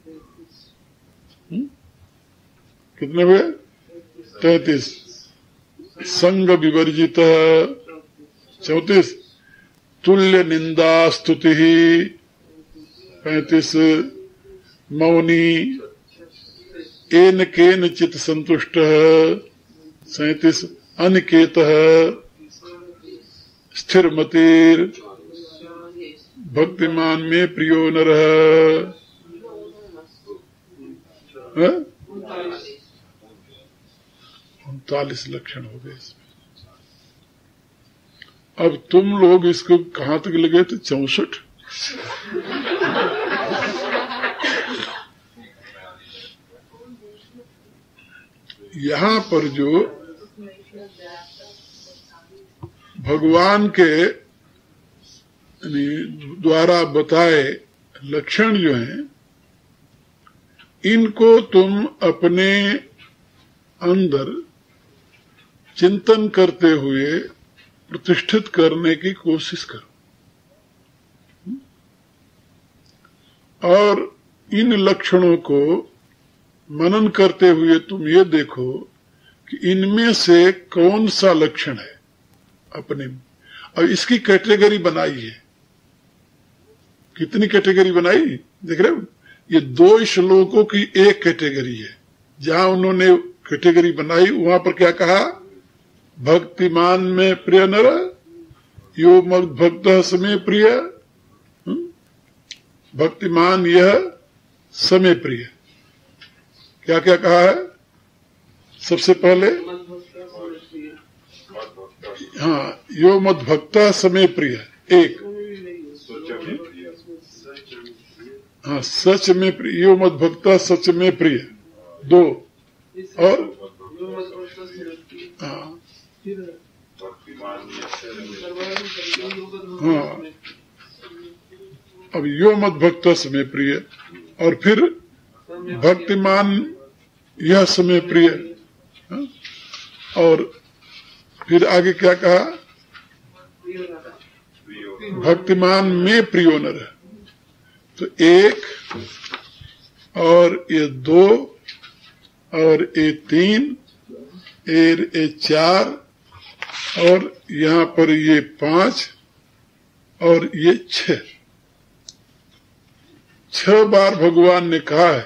कितने हुए? तैतीस। संग विवर्जित, चौतीस। तुल्य निंदा स्तुति, पैंतीस। मौनी, एन केन चित संतुष्ट, सैंतीस। अनिकेत, स्थिर मतिर, भक्तिमान में प्रियो नरः। उनतालीस लक्षण हो गए इसमें। अब तुम लोग इसको कहां तक लगे थे? चौसठ। यहां पर जो भगवान के द्वारा बताए लक्षण जो हैं, इनको तुम अपने अंदर चिंतन करते हुए प्रतिष्ठित करने की कोशिश करो, और इन लक्षणों को मनन करते हुए तुम ये देखो कि इनमें से कौन सा लक्षण है अपने में। और इसकी कैटेगरी बनाई है। कितनी कैटेगरी बनाई देख रहे हो? ये दो श्लोकों की एक कैटेगरी है। जहां उन्होंने कैटेगरी बनाई वहां पर क्या कहा? भक्तिमान में प्रिय नर, यो मद भक्त समय प्रिय, भक्तिमान यह समय प्रिय। क्या क्या कहा है? सबसे पहले हाँ, यो मद भक्त समय प्रिय एक, हाँ सच में प्रिय, यो मद भक्त सच में प्रिय दो, और हाँ हाँ अब यो मद भक्त समय प्रिय, और फिर भक्तिमान यह समय प्रिय, हाँ? और फिर आगे क्या कहा? भक्तिमान में प्रियो नर। तो एक और ये दो और ये तीन और ये चार और यहाँ पर ये पांच और ये छह, छह बार भगवान ने कहा है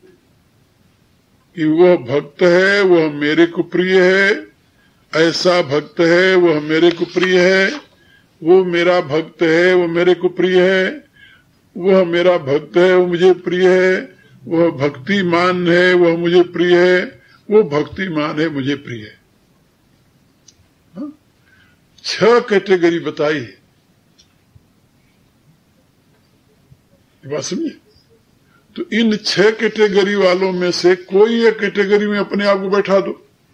कि वह भक्त है, वह मेरे को प्रिय है, ऐसा भक्त है वह मेरे को प्रिय है, वो मेरा भक्त है वो मेरे को प्रिय है, वह मेरा भक्त है वो मुझे प्रिय है, वह भक्तिमान है वह मुझे प्रिय है, वो भक्तिमान है मुझे प्रिय है। हाँ? छह कैटेगरी बताई है, बात समझिए। तो इन छह कैटेगरी वालों में से कोई एक कैटेगरी में अपने आप को बैठा दो,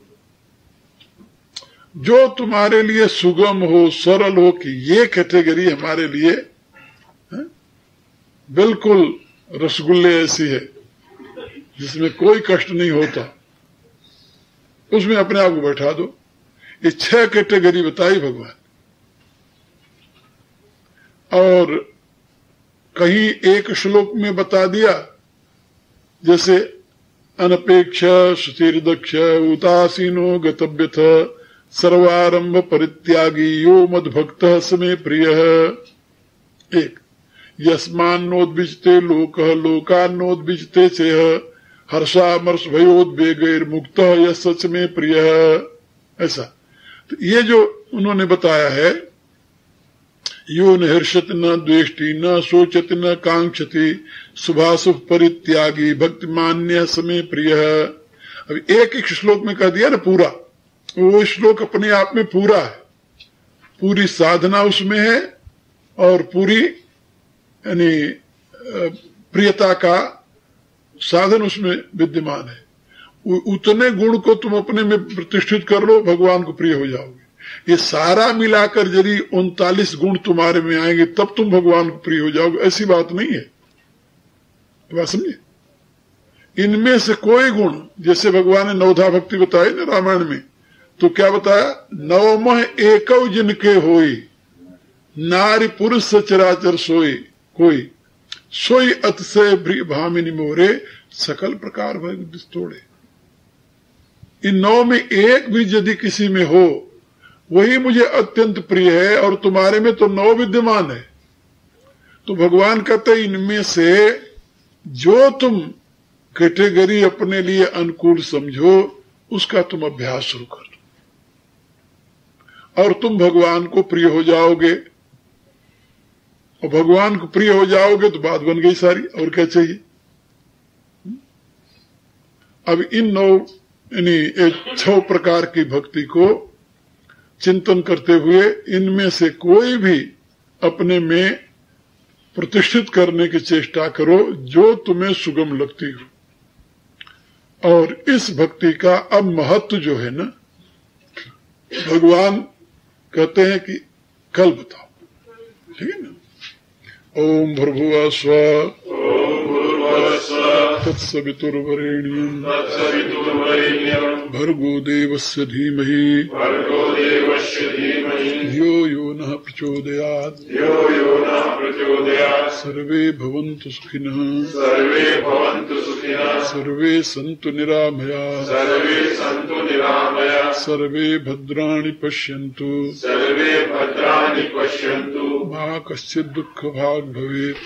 जो तुम्हारे लिए सुगम हो, सरल हो कि ये कैटेगरी हमारे लिए है? बिल्कुल रसगुल्ले ऐसी है जिसमें कोई कष्ट नहीं होता, उसमें अपने आप को बैठा दो। ये छह कैटेगरी बताई भगवान, और कहीं एक श्लोक में बता दिया, जैसे अनपेक्ष सुतीर्दक्ष उदासीनो गतव्यथ सर्वारंभ परित्यागी यो मद्भक्त समे प्रिय। एक यस्मान्नोद्विजते लोकः लोकान्नोद्विजते चेह हर्षामर्ष भयोद्वेगैर्मुक्त यस सच में प्रिय। ऐसा तो ये जो उन्होंने बताया है, यो न हर्षति न द्वेष्टि न शोचति न कांक्षति शुभाशुभ परित्यागी भक्तिमान्य समे प्रिय। अब एक एक श्लोक में कह दिया ना पूरा, वो श्लोक अपने आप में पूरा है, पूरी साधना उसमें है और पूरी यानी प्रियता का साधन उसमें विद्यमान है। उतने गुण को तुम अपने में प्रतिष्ठित कर लो, भगवान को प्रिय हो जाओगे। ये सारा मिलाकर यदि उनतालीस गुण तुम्हारे में आएंगे तब तुम भगवान को प्रिय हो जाओगे, ऐसी बात नहीं है। बात समझे? इनमें से कोई गुण, जैसे भगवान ने नवधा भक्ति बताई ना रामायण में, तो क्या बताया? नवमह एकव जिनके होई नारी पुरुष सचराचर सोई कोई सोई अतिशय भामिनी मोरे सकल प्रकार भय तोड़े। इन नौ में एक भी यदि किसी में हो वही मुझे अत्यंत प्रिय है, और तुम्हारे में तो नौ विद्यमान है। तो भगवान कहते हैं इनमें से जो तुम कैटेगरी अपने लिए अनुकूल समझो उसका तुम अभ्यास शुरू कर दो और तुम भगवान को प्रिय हो जाओगे। और भगवान को प्रिय हो जाओगे तो बात बन गई सारी, और क्या चाहिए। अब इन नौ यानी छह प्रकार की भक्ति को चिंतन करते हुए इनमें से कोई भी अपने में प्रतिष्ठित करने की चेष्टा करो जो तुम्हें सुगम लगती हो। और इस भक्ति का अब महत्व जो है ना, भगवान कहते हैं कि कल बताओ, ठीक है ना। ओम भर्भुवः स्वः तत्सवितुर्वरेण्यम् भर्गो देवस्य धीमहि धियो यो नः प्रचोदयात् सर्वे भवन्तु सुखिनः सर्वे सन्तु निरामयाः सर्वे भद्राणि पश्यन्तु मा कश्चित् दुःखभाग् भवेत्।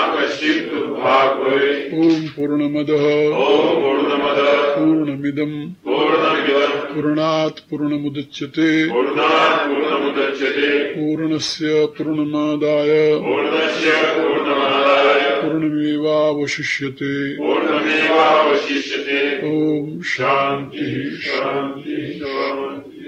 ओम पूर्णमदः पूर्णमिदम् पूर्णात् पूर्णमुदच्यते पूर्णस्य पूर्णमादाय पूर्णमेवावशिष्यते। ओम शांति शांति शांति।